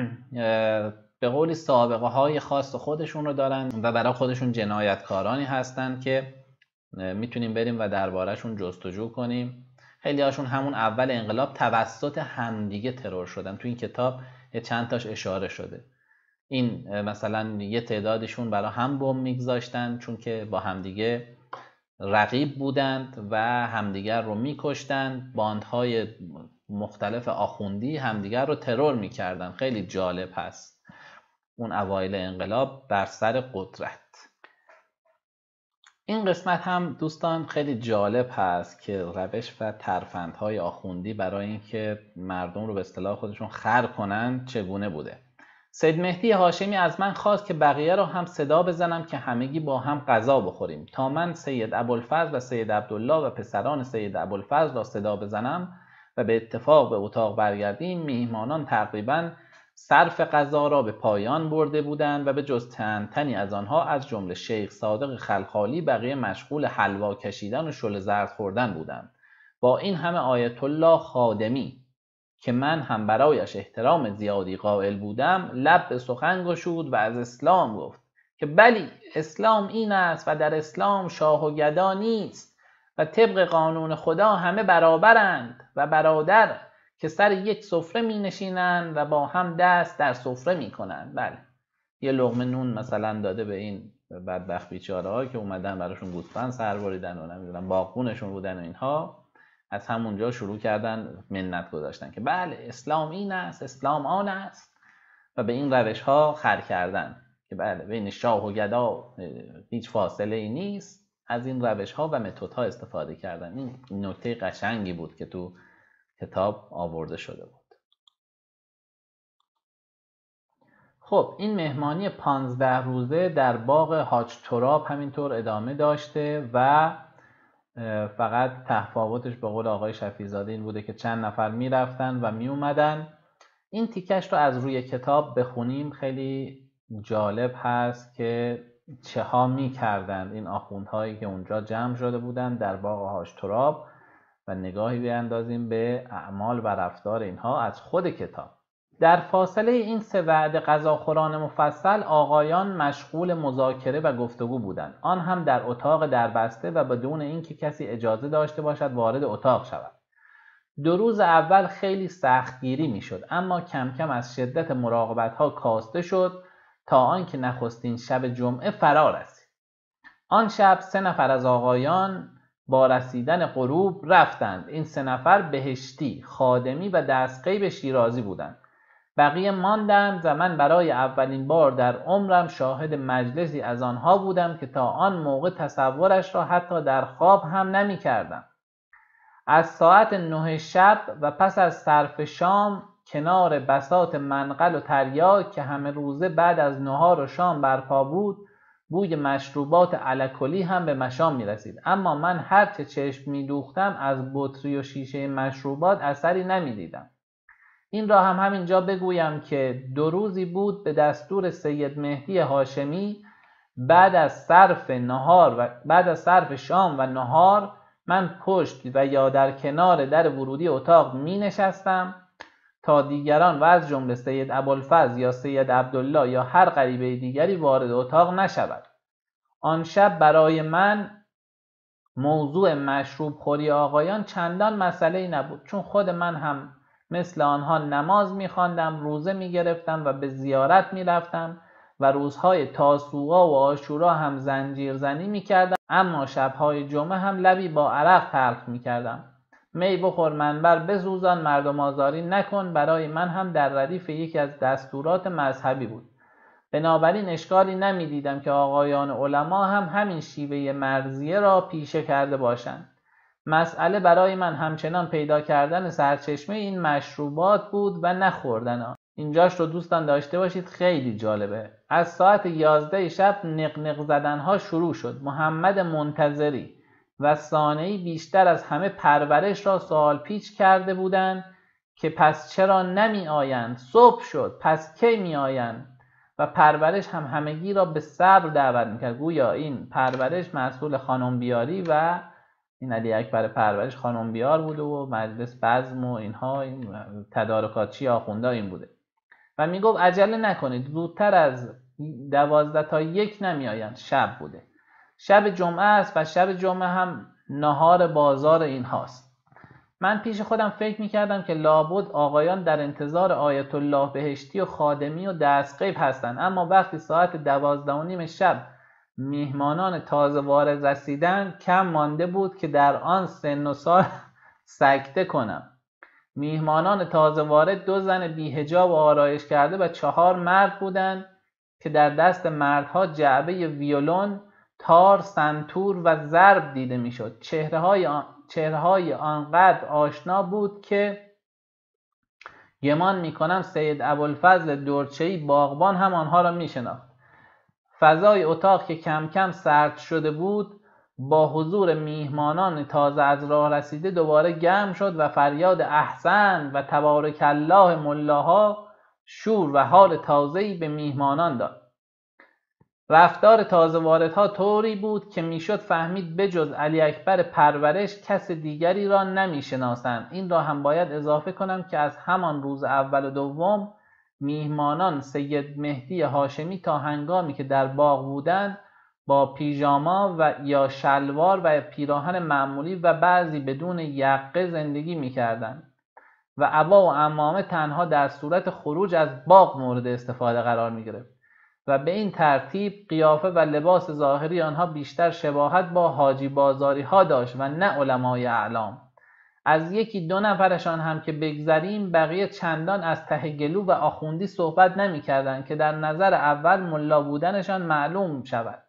[SPEAKER 1] به قولی سابقه های خاص خودشون رو دارن و برای خودشون جنایتکارانی هستن که میتونیم بریم و دربارهشون جستجو کنیم. خیلی هاشون همون اول انقلاب توسط همدیگه ترور شدن. تو این کتاب یه چند تاش اشاره شده. این مثلا یه تعدادشون برای هم بم میگذاشتن چون که با همدیگه رقیب بودند و همدیگر رو میکشتند. باندهای مختلف آخوندی همدیگر رو ترور میکردن. خیلی جالب هست اون اوایل انقلاب بر سر قدرت. این قسمت هم دوستان خیلی جالب هست که روش و ترفندهای آخوندی برای اینکه مردم رو به اصطلاح خودشون خر کنن چگونه بوده. سید مهدی هاشمی از من خواست که بقیه رو هم صدا بزنم که همگی با هم غذا بخوریم. تا من سید ابوالفضل و سید عبدالله و پسران سید ابوالفضل را صدا بزنم و به اتفاق به اتاق برگردیم، میهمانان تقریباً صرف غذا را به پایان برده بودند و به جز چند تنی از آنها از جمله شیخ صادق خلخالی بقیه مشغول حلوا کشیدن و شل زرد خوردن بودند. با این همه آیت الله خادمی که من هم برایش احترام زیادی قائل بودم لب به سخن گشود و از اسلام گفت که بلی اسلام این است و در اسلام شاه و گدا نیست و طبق قانون خدا همه برابرند و برادر که سر یک سفره می نشینند و با هم دست در سفره می کنند. بله یه لقمه نون مثلا داده به این بدبخت بیچاره ها که اومدن براشون گوسفند سر بریدن و نمیدونم باغبونشون بودن و اینها، از همونجا شروع کردن منت گذاشتن که بله اسلام این است، اسلام آن است و به این روش ها خر کردن که بله بین شاه و گدا هیچ فاصله ای نیست. از این روش ها و متد ها استفاده کردن. این نکته قشنگی بود که تو کتاب آورده شده بود. خب این مهمانی پانزده روزه در باغ حاج تراب همینطور ادامه داشته و فقط تفاوتش به قول آقای شفیع‌زاده این بوده که چند نفر می رفتن و می اومدن. این تیکش رو از روی کتاب بخونیم خیلی جالب هست که چه ها می کردند این آخوندهایی که اونجا جمع شده بودند در باغ حاج تراب و نگاهی بیاندازیم به اعمال و رفتار اینها از خود کتاب. در فاصله این سه وعده غذاخوران مفصل آقایان مشغول مذاکره و گفتگو بودند، آن هم در اتاق دربسته و بدون اینکه کسی اجازه داشته باشد وارد اتاق شود. دو روز اول خیلی سختگیری میشد، اما کم کم از شدت مراقبت ها کاسته شد تا آنکه نخستین شب جمعه فرا رسید. آن شب سه نفر از آقایان با رسیدن غروب رفتند. این سه نفر بهشتی، خادمی و دستغیب شیرازی بودند. بقیه ماندند و من برای اولین بار در عمرم شاهد مجلسی از آنها بودم که تا آن موقع تصورش را حتی در خواب هم نمی کردم. از ساعت نه شب و پس از صرف شام کنار بساط منقل و تریاک که همه روزه بعد از نهار و شام برپا بود، بوی مشروبات الکلی هم به مشام می رسید. اما من هرچه چشم می دوختم از بطری و شیشه مشروبات اثری نمی دیدم. این را هم همینجا بگویم که دو روزی بود به دستور سید مهدی هاشمی بعد از صرف نهار و بعد از صرف شام و نهار من پشت و یا در کنار در ورودی اتاق می نشستم تا دیگران و از جمله سید ابوالفضل یا سید عبدالله یا هر غریبه دیگری وارد اتاق نشود. آن شب برای من موضوع مشروب خوری آقایان چندان مسئله ای نبود، چون خود من هم مثل آنها نماز می‌خواندم، روزه می‌گرفتم و به زیارت می‌رفتم و روزهای تاسوعا و عاشورا هم زنجیر زنی می‌کردم، اما شب‌های جمعه هم لبی با عرق تلخ می‌کردم. می بخور منبر بسوزان مردم آزاری نکن برای من هم در ردیف یکی از دستورات مذهبی بود. بنابراین اشکالی نمی‌دیدم که آقایان علما هم همین شیوه مرضیه را پیشه کرده باشند. مسئله برای من همچنان پیدا کردن سرچشمه این مشروبات بود و نخوردن آن. اینجاش رو دوستان داشته باشید، خیلی جالبه. از ساعت یازده شب نقنق زدنها شروع شد. محمد منتظری و ثانوی بیشتر از همه پرورش را سوال پیچ کرده بودند که پس چرا نمی آیند؟ صبح شد، پس کی می آیند؟ و پرورش هم همگی را به صبر دعوت میکرد. گویا این پرورش مسئول خانم بیاری و این علی اکبر پرورش خانم بیار بوده و مجلس بزم و اینها این تدارکاتچی آخونده این بوده و میگفت عجله نکنید، زودتر از دوازده تا یک نمی آیند. شب بوده، شب جمعه است و شب جمعه هم نهار بازار اینهاست. من پیش خودم فکر میکردم که لابد آقایان در انتظار آیت الله بهشتی و خادمی و دستغیب هستند، اما وقتی ساعت دوازده و نیم شب میهمانان تازه وارد رسیدند کم مانده بود که در آن سن و سال سکته کنم. میهمانان تازه وارد دو زن بی‌حجاب و آرایش کرده و چهار مرد بودند که در دست مردها جعبه ویولون، تار، سنتور و ضرب دیده میشد. چهره‌های آن چهره‌های آنقدر آشنا بود که گمان میکنم سید ابوالفضل دورچه‌ای باغبان هم آنها را میشناخت. فضای اتاق که کم کم سرد شده بود با حضور میهمانان تازه از راه رسیده دوباره گرم شد و فریاد احسن و تبارک الله ملاها شور و حال تازه‌ای به میهمانان داد. رفتار تازه واردها طوری بود که میشد فهمید بجز علی اکبر پرورش کس دیگری را نمیشناسند. این را هم باید اضافه کنم که از همان روز اول و دوم میهمانان سید مهدی هاشمی تا هنگامی که در باغ بودند با پیژاما و یا شلوار و پیراهن معمولی و بعضی بدون یقه زندگی میکردند و عبا و عمامه تنها در صورت خروج از باغ مورد استفاده قرار میگرفت و به این ترتیب قیافه و لباس ظاهری آنها بیشتر شباهت با حاجی بازاری ها داشت و نه علمای اعلام. از یکی دو نفرشان هم که بگذریم بقیه چندان از ته گلو و آخوندی صحبت نمی کردند که در نظر اول ملا بودنشان معلوم شود.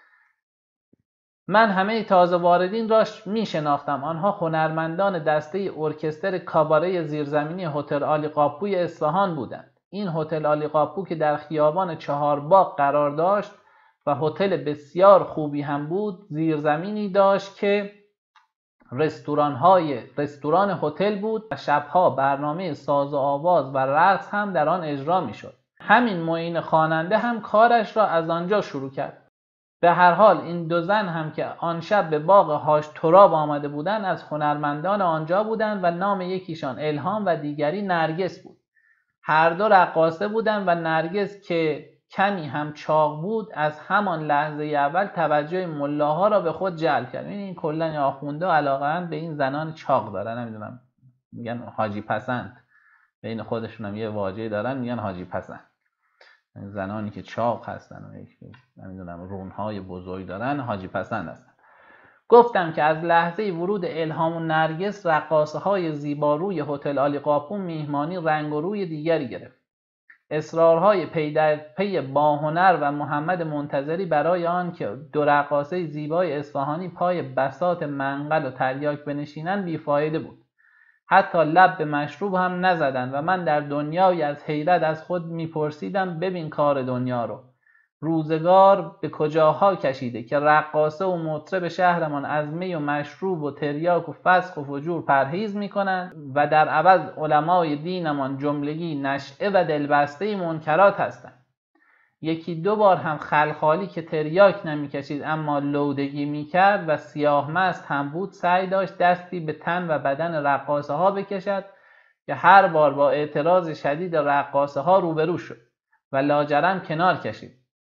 [SPEAKER 1] من همه تازه واردین را می شناختم. آنها هنرمندان دسته ارکستر کاباره زیرزمینی هتل عالی قاپوی اصفهان بودند. این هتل عالی قاپو که در خیابان چهارباغ قرار داشت و هتل بسیار خوبی هم بود، زیرزمینی داشت که رستوران های رستوران هتل بود و شبها برنامه ساز و آواز و رقص هم در آن اجرا می شد. همین معین خواننده هم کارش را از آنجا شروع کرد. به هر حال این دو زن هم که آن شب به باغ هاش تراب آمده بودند از هنرمندان آنجا بودند و نام یکیشان الهام و دیگری نرگس بود. هر دو رقاصه بودند و نرگس که کمی هم چاق بود از همان لحظه اول توجه ملاها را به خود جلب کرد. این کلا آخونده علاقه‌اند به این زنان چاق دارن، نمیدونم میگن حاجی پسند، بین خودشون هم یه واژه‌ای دارن میگن حاجی پسند. زنانی که چاق هستن و یک نمیدونم رونهای بزرگ دارن حاجی پسند هستن. گفتم که از لحظه ورود الهام و نرگس رقاصه های زیباروی هتل عالی قاپو میهمانی رنگ و روی دیگری گرفت. اصرارهای پی در پی باهنر و محمد منتظری برای آن که دو رقاصه زیبای اصفهانی پای بساط منقل و تریاک بنشینند بیفایده بود. حتی لب به مشروب هم نزدند و من در دنیای از حیرت از خود میپرسیدم ببین کار دنیا رو، روزگار به کجاها کشیده که رقاصه و مطرب شهرمان از می و مشروب و تریاک و فسق و فجور پرهیز میکنند و در عوض علمای دینمان جملگی نشئه و دلبسته منکرات هستند. یکی دو بار هم خلخالی که تریاک نمیکشید اما لودگی میکرد و سیاه مست هم بود سعی داشت دستی به تن و بدن رقاصه ها بکشد که هر بار با اعتراض شدید رقاصه ها روبرو شد و لاجرم کنار کشید.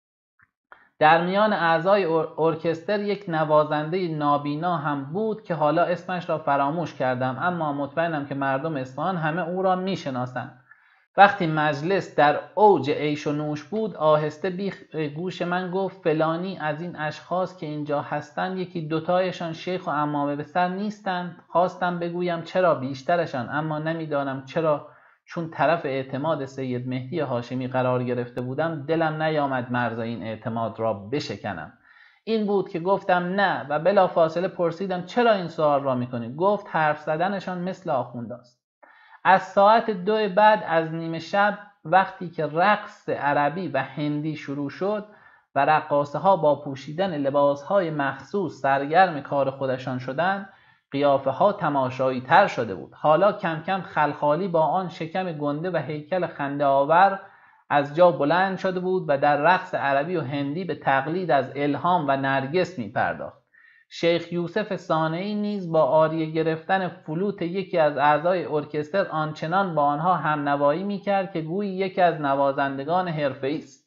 [SPEAKER 1] در میان اعضای ارکستر یک نوازنده نابینا هم بود که حالا اسمش را فراموش کردم اما مطمئنم که مردم اصفهان همه او را میشناسند. وقتی مجلس در اوج عیش و نوش بود آهسته بیخ گوش من گفت فلانی از این اشخاص که اینجا هستند یکی دوتایشان شیخ و عمامه به سر نیستند. خواستم بگویم چرا بیشترشان اما نمیدانم چرا، چون طرف اعتماد سید مهدی هاشمی قرار گرفته بودم دلم نیامد مرز این اعتماد را بشکنم. این بود که گفتم نه و بلا فاصله پرسیدم چرا این سوال را میکنی؟ گفت حرف زدنشان مثل آخونده است. از ساعت دو بعد از نیمه شب وقتی که رقص عربی و هندی شروع شد و رقاصه ها با پوشیدن لباس های مخصوص سرگرم کار خودشان شدند قیافه ها تماشایی تر شده بود. حالا کم کم خلخالی با آن شکم گنده و هیکل خنده آور از جا بلند شده بود و در رقص عربی و هندی به تقلید از الهام و نرگس می پرداخت. شیخ یوسف صانعی نیز با آریه گرفتن فلوت یکی از اعضای ارکستر آنچنان با آنها هم نوایی می کرد که گویی یکی از نوازندگان حرفه‌ای است.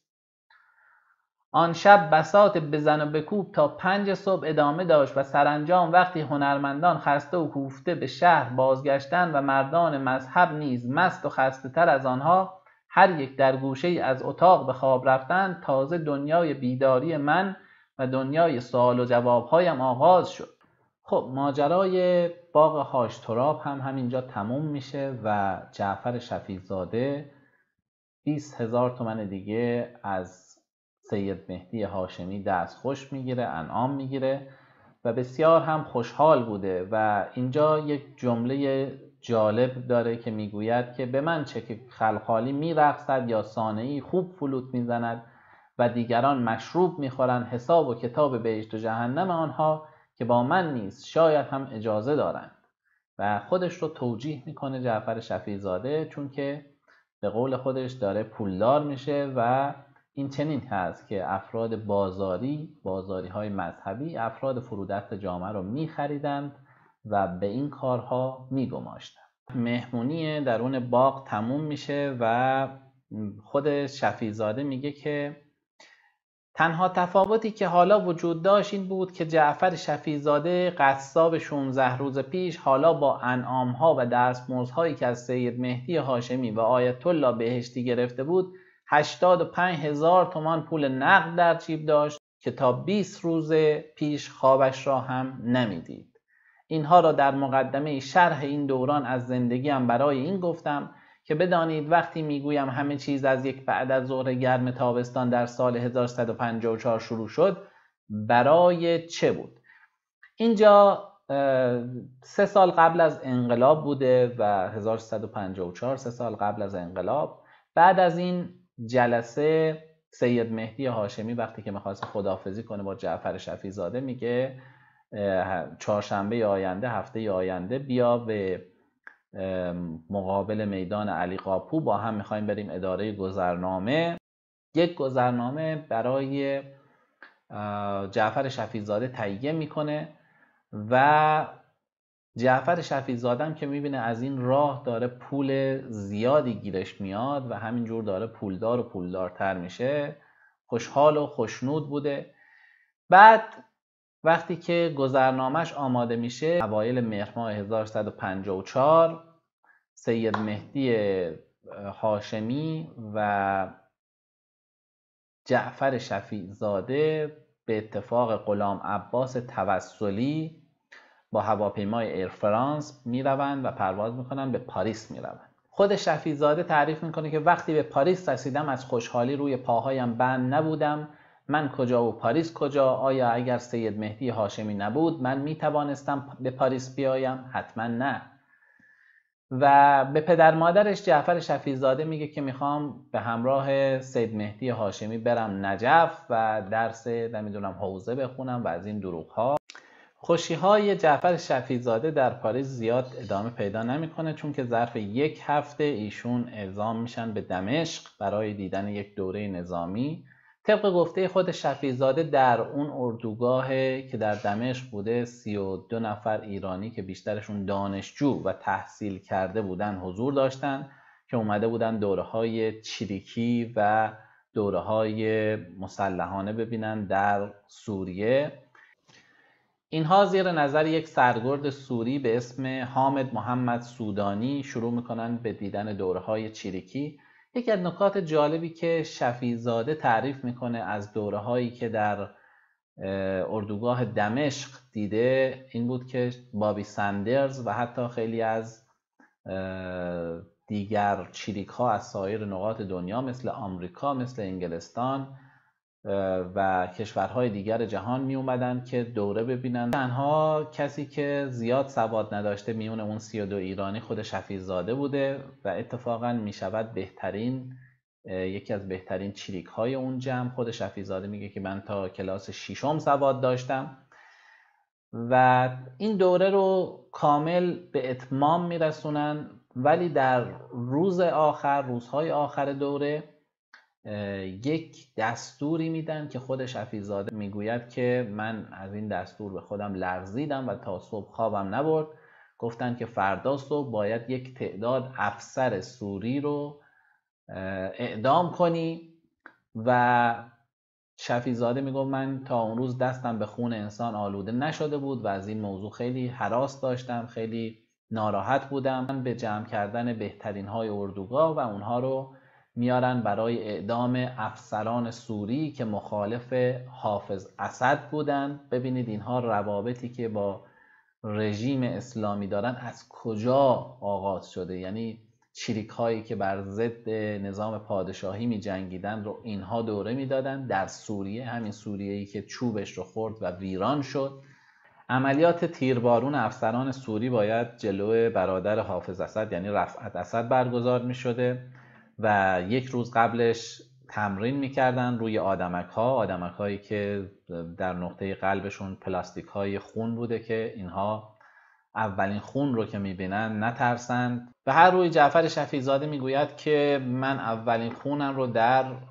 [SPEAKER 1] آن شب بساط بزن و بکوب تا پنج صبح ادامه داشت و سرانجام وقتی هنرمندان خسته و کوفته به شهر بازگشتند و مردان مذهب نیز مست و خسته تر از آنها هر یک در گوشه از اتاق به خواب رفتند تازه دنیای بیداری من و دنیای سوال و جوابهایم آغاز شد. خب ماجرای باغ هاش تراب هم همینجا تموم میشه و جعفر شفیع‌زاده بیست هزار تومن دیگه از سید مهدی هاشمی دست خوش میگیره، انعام میگیره و بسیار هم خوشحال بوده و اینجا یک جمله جالب داره که میگوید که به من چه که خلخالی میرقصد یا صانعی خوب فلوت میزند و دیگران مشروب میخورند حساب و کتاب بهشت و جهنم آنها که با من نیست شاید هم اجازه دارند. و خودش رو توجیه میکنه جعفر شفیع‌زاده چون که به قول خودش داره پولدار میشه و این چنین هست که افراد بازاری، بازاری های مذهبی، افراد فرودست جامعه رو می خریدند و به این کارها می گماشتند. مهمونی درون باغ تموم میشه و خود شفیع‌زاده میگه که تنها تفاوتی که حالا وجود داشت این بود که جعفر شفیع‌زاده قصاب شانزده روز پیش حالا با انعامها و دستمزدهایی که از سید مهدی هاشمی و آیت الله بهشتی گرفته بود هشتاد و پنج هزار تومان پول نقد در جیب داشت که تا بیست روز پیش خوابش را هم نمیدید. اینها را در مقدمه شرح این دوران از زندگیم برای این گفتم که بدانید وقتی میگویم همه چیز از یک بعد از ظهر گرم تابستان در سال هزار و سیصد و پنجاه و چهار شروع شد برای چه بود. اینجا سه سال قبل از انقلاب بوده و هزار و سیصد و پنجاه و چهار سه سال قبل از انقلاب. بعد از این جلسه سید مهدی هاشمی وقتی که میخواست خداحافظی کنه با جعفر شفیع‌زاده میگه چهارشنبه آینده، هفته آینده بیا به مقابل میدان علی قاپو، با هم میخوایم بریم اداره گذرنامه. یک گذرنامه برای جعفر شفیع‌زاده تهیه میکنه و جعفر شفیع‌زاده هم که میبینه از این راه داره پول زیادی گیرش میاد و همینجور داره پولدار و پولدارتر میشه، خوشحال و خوشنود بوده. بعد وقتی که گذرنامهش آماده میشه اوایل مهر ماه هزار و سیصد و پنجاه و چهار سید مهدی هاشمی و جعفر شفیع‌زاده به اتفاق غلام عباس توسلی با هواپیمای ایر فرانس میروند و پرواز میکنن به پاریس میروند. خود شفیع‌زاده تعریف میکنه که وقتی به پاریس رسیدم از خوشحالی روی پاهایم بند نبودم. من کجا و پاریس کجا؟ آیا اگر سید مهدی هاشمی نبود من میتوانستم به پاریس بیایم؟ حتما نه. و به پدر مادرش جعفر شفیع‌زاده میگه که میخوام به همراه سید مهدی هاشمی برم نجف و درس نمیدونم حوزه بخونم و از این دروغ ها. خوشی های جعفر شفیع‌زاده در پاریس زیاد ادامه پیدا نمیکنه، چون که ظرف یک هفته ایشون اعزام میشن به دمشق برای دیدن یک دوره نظامی. طبق گفته خود شفیع‌زاده در اون اردوگاه که در دمشق بوده سی و دو نفر ایرانی که بیشترشون دانشجو و تحصیل کرده بودن حضور داشتن که اومده بودن دوره های چریکی و دوره های مسلحانه ببینن در سوریه. اینها زیر نظر یک سرگرد سوری به اسم حامد محمد سودانی شروع میکنن به دیدن دوره های چریکی. یکی از نکات جالبی که شفیع‌زاده تعریف میکنه از دوره هایی که در اردوگاه دمشق دیده این بود که بابی سندرز و حتی خیلی از دیگر چریک ها از سایر نقاط دنیا مثل آمریکا، مثل انگلستان و کشورهای دیگر جهان می اومدن که دوره ببینن. تنها کسی که زیاد سواد نداشته میون اون سی و دو ایرانی خود شفیع‌زاده بوده و اتفاقا می شود بهترین یکی از بهترین چریک های اون جمع. خود شفیع‌زاده میگه که من تا کلاس ششم سواد داشتم و این دوره رو کامل به اتمام میرسونن. ولی در روز آخر، روزهای آخر دوره یک دستوری میدن که خود شفیع‌زاده میگوید که من از این دستور به خودم لرزیدم و تا صبح خوابم نبرد. گفتن که فردا صبح باید یک تعداد افسر سوری رو اعدام کنی و شفیع‌زاده میگفت من تا اون روز دستم به خون انسان آلوده نشده بود و از این موضوع خیلی هراس داشتم، خیلی ناراحت بودم. من به جمع کردن بهترین های اردوگاه و اونها رو میارن برای اعدام افسران سوری که مخالف حافظ اسد بودن. ببینید اینها روابطی که با رژیم اسلامی دارن از کجا آغاز شده، یعنی چریک هایی که بر ضد نظام پادشاهی می جنگیدن رو اینها دوره می دادن در سوریه، همین سوریه‌ای که چوبش رو خورد و ویران شد. عملیات تیربارون افسران سوری باید جلو برادر حافظ اسد یعنی رفعت اسد برگزار می شده و یک روز قبلش تمرین میکردن روی آدمک ها آدمک هایی که در نقطه قلبشون پلاستیک های خون بوده که اینها اولین خون رو که میبینن نترسند. و هر روی جعفر شفیع‌زاده میگوید که من اولین خونم رو در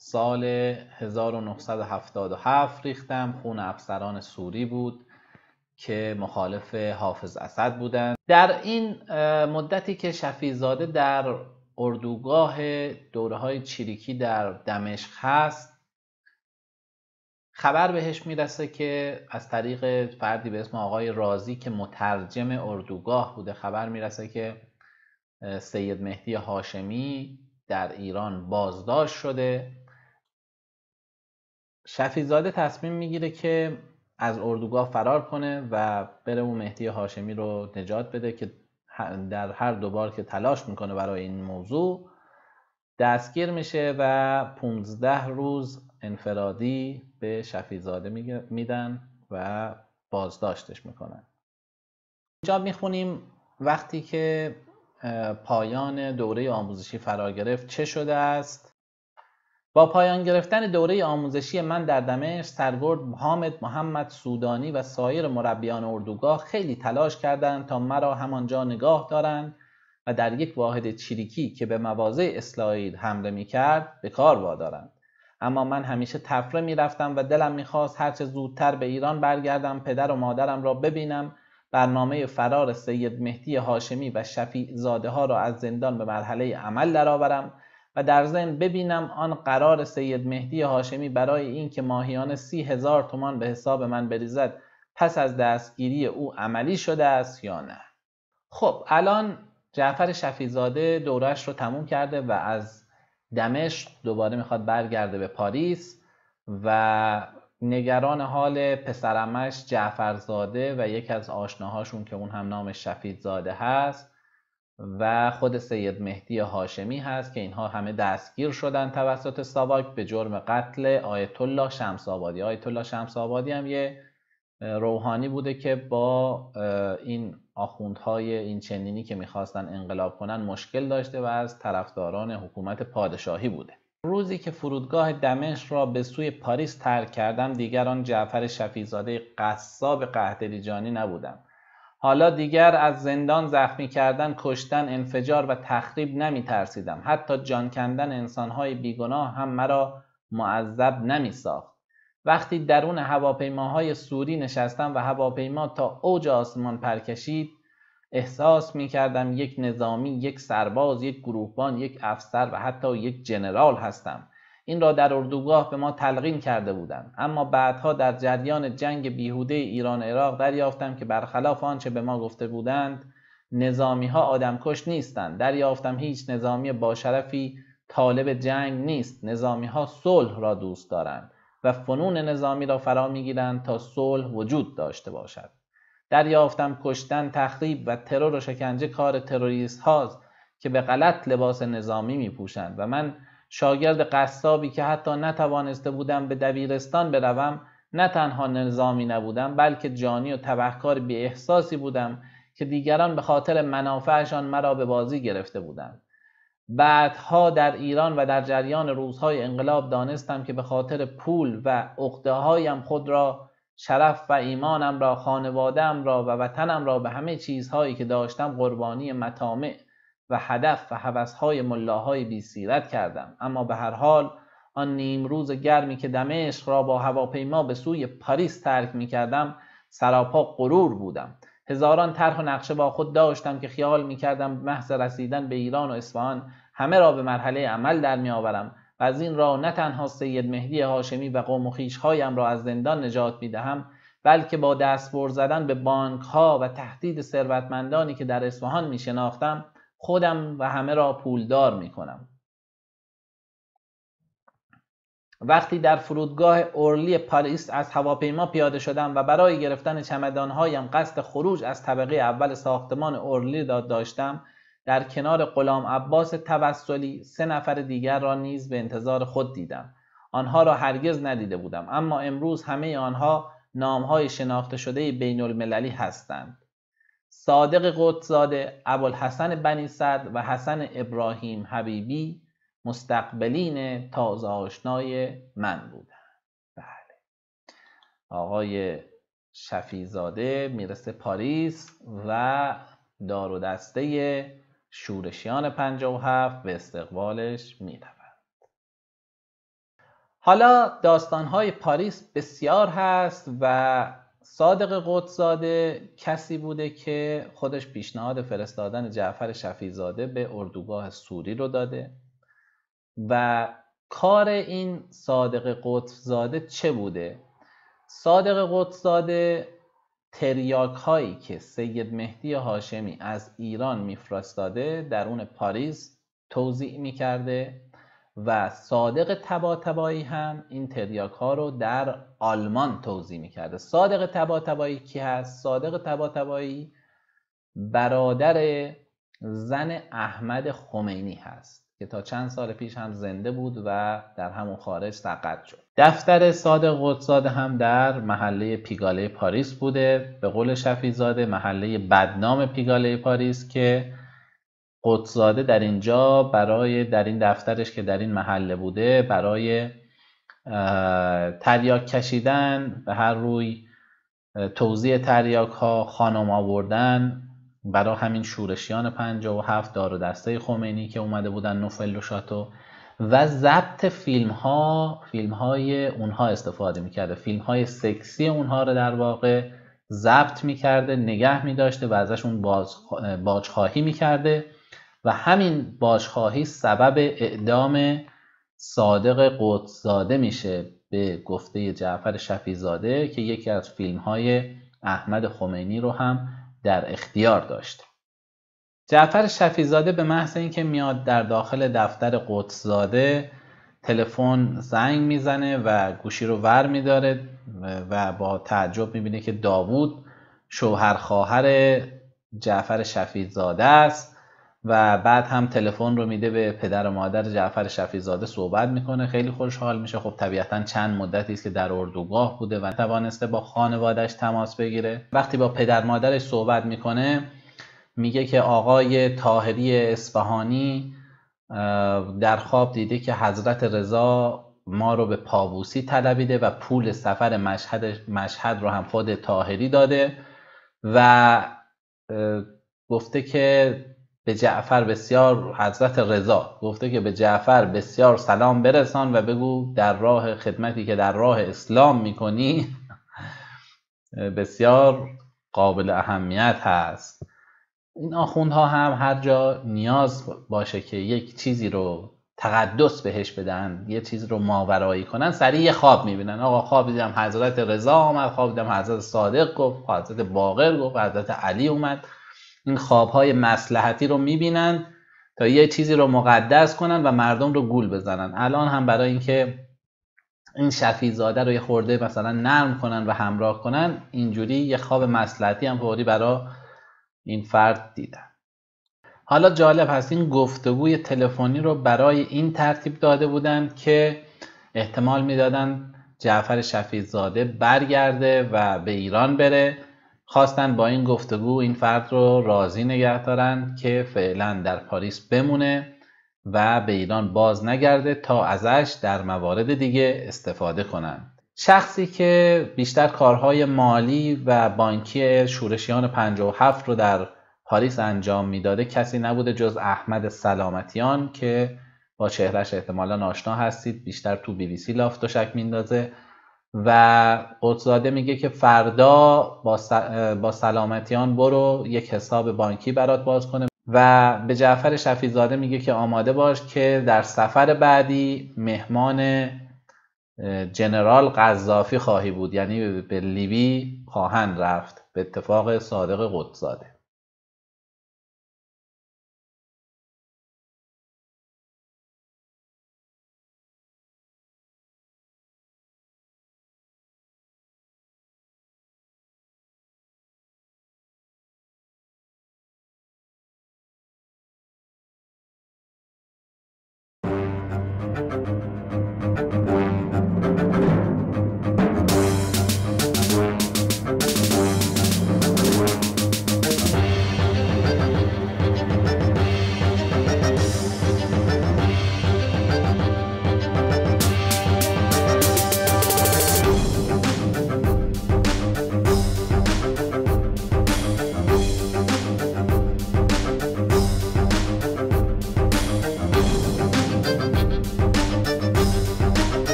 [SPEAKER 1] سال هزار و نهصد و هفتاد و هفت ریختم. خون افسران سوری بود که مخالف حافظ اسد بودند. در این مدتی که شفیع‌زاده در اردوگاه دوره‌های چریکی در دمشق هست، خبر بهش میرسه که از طریق فردی به اسم آقای رازی که مترجم اردوگاه بوده، خبر میرسه که سید مهدی هاشمی در ایران بازداشت شده. شفیع‌زاده تصمیم میگیره که از اردوگاه فرار کنه و بره اون مهدی هاشمی رو نجات بده که در هر دوبار که تلاش میکنه برای این موضوع دستگیر میشه و پونزده روز انفرادی به شفیع‌زاده میدن و بازداشتش میکنن. اینجا میخونیم وقتی که پایان دوره آموزشی فرا گرفت چه شده است. با پایان گرفتن دوره آموزشی من در دمشق، سرگرد حامد محمد سودانی و سایر مربیان اردوگاه خیلی تلاش کردند تا مرا همانجا نگاه دارند و در یک واحد چریکی که به مواضع اسرائیل حمله می‌کرد به کار وادارند. اما من همیشه تفره می‌رفتم و دلم می‌خواست هرچه زودتر به ایران برگردم، پدر و مادرم را ببینم، برنامه فرار سید مهدی هاشمی و شفیع‌زاده ها را از زندان به مرحله عمل درآورم و در ضمن ببینم آن قرار سید مهدی هاشمی برای این که ماهیانه سی هزار تومان به حساب من بریزد پس از دستگیری او عملی شده است یا نه. خب الان جعفر شفیع‌زاده دورش رو تموم کرده و از دمشق دوباره میخواد برگرده به پاریس و نگران حال پسرعمش جعفرزاده و یک از آشناهاشون که اون هم نامش شفیع‌زاده هست و خود سید مهدی هاشمی هست که اینها همه دستگیر شدن توسط ساواک به جرم قتل آیت الله شمس آبادی. آیت الله شمس آبادی هم یه روحانی بوده که با این آخوندهای این چنینی که میخواستن انقلاب کنن مشکل داشته و از طرفداران حکومت پادشاهی بوده. روزی که فرودگاه دمشق را به سوی پاریس ترک کردم دیگر آن جعفر شفیع‌زاده قصاب قحطریجانی نبودم. حالا دیگر از زندان زخمی کردن، کشتن، انفجار و تخریب نمی ترسیدم. حتی جان کندن انسانهای بیگناه هم مرا معذب نمی ساخت. وقتی درون هواپیماهای سوری نشستم و هواپیما تا اوج آسمان پر کشید، احساس می کردم یک نظامی، یک سرباز، یک گروهبان، یک افسر و حتی یک جنرال هستم. این را در اردوگاه به ما تلقین کرده بودند، اما بعدها در جریان جنگ بیهوده ایران عراق دریافتم که برخلاف آنچه به ما گفته بودند نظامی ها آدمکش نیستند. دریافتم هیچ نظامی با شرفی طالب جنگ نیست. نظامی ها صلح را دوست دارند و فنون نظامی را فرا میگیرند تا صلح وجود داشته باشد. دریافتم کشتن، تخریب و ترور و شکنجه کار تروریست هاست که به غلط لباس نظامی می پوشند و من شاگرد قصابی که حتی نتوانسته بودم به دبیرستان بروم نه تنها نظامی نبودم بلکه جانی و تبهکار بی احساسی بودم که دیگران به خاطر منافعشان مرا به بازی گرفته بودند. بعدها در ایران و در جریان روزهای انقلاب دانستم که به خاطر پول و عقده‌هایم خود را، شرف و ایمانم را، خانواده‌ام را و وطنم را به همه چیزهایی که داشتم قربانی مطامع و هدف و هوس‌های ملاهای بی سیرت کردم. اما به هر حال آن نیم روز گرمی که دمشق را با هواپیما به سوی پاریس ترک می کردم سراپا غرور بودم. هزاران طرح و نقشه با خود داشتم که خیال می کردم محض رسیدن به ایران و اصفهان همه را به مرحله عمل در می آورم و از این راه نه تنها سید مهدی هاشمی و قوم و خویش‌هایم را از زندان نجات می دهم بلکه با دستبر زدن به بانک‌ها و تهدید ثروتمندانی که در اصفهان می شناختم خودم و همه را پولدار می کنم. وقتی در فرودگاه اورلی پاریس از هواپیما پیاده شدم و برای گرفتن چمدانهایم قصد خروج از طبقه اول ساختمان اورلی را داشتم، در کنار غلام عباس توسلی سه نفر دیگر را نیز به انتظار خود دیدم. آنها را هرگز ندیده بودم، اما امروز همه آنها نامهای شناخته شده بین المللی هستند. صادق قطزاده، ابوالحسن بنی سعد و حسن ابراهیم حبیبی مستقبلین تازه آشنای من بودند. بله. آقای شفیع‌زاده میرسه پاریس و دار و دسته شورشیان پنجاه و هفت به استقبالش میرود. حالا داستان‌های پاریس بسیار هست و صادق قطزاده کسی بوده که خودش پیشنهاد فرستادن جعفر شفیع‌زاده به اردوگاه سوری رو داده و کار این صادق قطزاده چه بوده؟ صادق قطزاده تریاک هایی که سید مهدی هاشمی از ایران میفرستاده درون پاریس توزیع میکرده و صادق طباطبایی هم این تریاک ها رو در آلمان توزیع میکرده. صادق طباطبایی کی هست؟ صادق طباطبایی برادر زن احمد خمینی هست که تا چند سال پیش هم زنده بود و در همون خارج سقط شد. دفتر صادق قطزاده هم در محله پیگاله پاریس بوده، به قول شفیع‌زاده محله بدنام پیگاله پاریس، که قطزاده در اینجا برای در این دفترش که در این محله بوده برای تریاک کشیدن به هر روی، توزیع تریاک ها، خانم آوردن برای همین شورشیان پنجاه و هفت دار و دسته خمینی که اومده بودن نوفل و شاتو و ضبط فیلم ها فیلم های اونها استفاده میکرده، فیلم های سکسی اونها رو در واقع ضبط میکرده، نگه میداشته و ازشون باز باجخواهی میکرده و همین باجخواهی سبب اعدام صادق قطزاده میشه به گفته جعفر شفیع‌زاده که یکی از فیلم های احمد خمینی رو هم در اختیار داشته. جعفر شفیع‌زاده به محض اینکه میاد در داخل دفتر قطزاده تلفن زنگ میزنه و گوشی رو ور میداره و با تعجب میبینه که داوود شوهر خواهر جعفر شفیع‌زاده است و بعد هم تلفن رو میده به پدر و مادر جعفر شفیع‌زاده، صحبت میکنه، خیلی خوشحال میشه. خب طبیعتا چند مدتی است که در اردوگاه بوده و توانسته با خانواده‌اش تماس بگیره. وقتی با پدر مادرش صحبت میکنه میگه که آقای طاهری اصفهانی در خواب دیده که حضرت رضا ما رو به پابوسی طلبیده و پول سفر مشهد مشهد رو هم خود طاهری داده و گفته که به جعفر بسیار حضرت رضا گفته که به جعفر بسیار سلام برسان و بگو در راه خدمتی که در راه اسلام میکنی بسیار قابل اهمیت هست. این آخوندها هم هر جا نیاز باشه که یک چیزی رو تقدس بهش بدن، یه چیز رو ماورایی کنن، سریع یه خواب میبینن. آقا خواب دیدم حضرت رضا آمد، خواب دیدم حضرت صادق گفت، حضرت باقر گفت، حضرت علی اومد. این خوابهای مصلحتی رو میبینن تا یه چیزی رو مقدس کنن و مردم رو گول بزنن. الان هم برای اینکه این شفیع‌زاده رو یه خورده مثلا نرم کنن و همراه کنن، اینجوری یه خواب مصلحتی هم فوری برای این فرد دیدن. حالا جالب هست این گفتگوی تلفنی رو برای این ترتیب داده بودن که احتمال میدادن جعفر شفیع‌زاده برگرده و به ایران بره. خواستن با این گفتگو این فرد رو راضی نگه دارن که فعلا در پاریس بمونه و به ایران باز نگرده تا ازش در موارد دیگه استفاده کنن. شخصی که بیشتر کارهای مالی و بانکی شورشیان پنجاه و هفت رو در پاریس انجام میداده کسی نبوده جز احمد سلامتیان که با چهرهش احتمالاً آشنا هستید، بیشتر تو بی بی سی لافت و شک میندازه و قطزاده میگه که فردا با, با سلامتیان برو یک حساب بانکی برات باز کنه و به جعفر شفیع‌زاده میگه که آماده باش که در سفر بعدی مهمان جنرال قذافی خواهی بود، یعنی به لیبی خواهند رفت به اتفاق صادق قطزاده.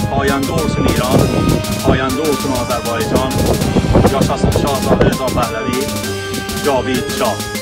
[SPEAKER 6] پاینده olsun ایران، پاینده olsun آذربایجان. Yaşasın Şahzadə Rza Pəhləvi, Cavid Şah.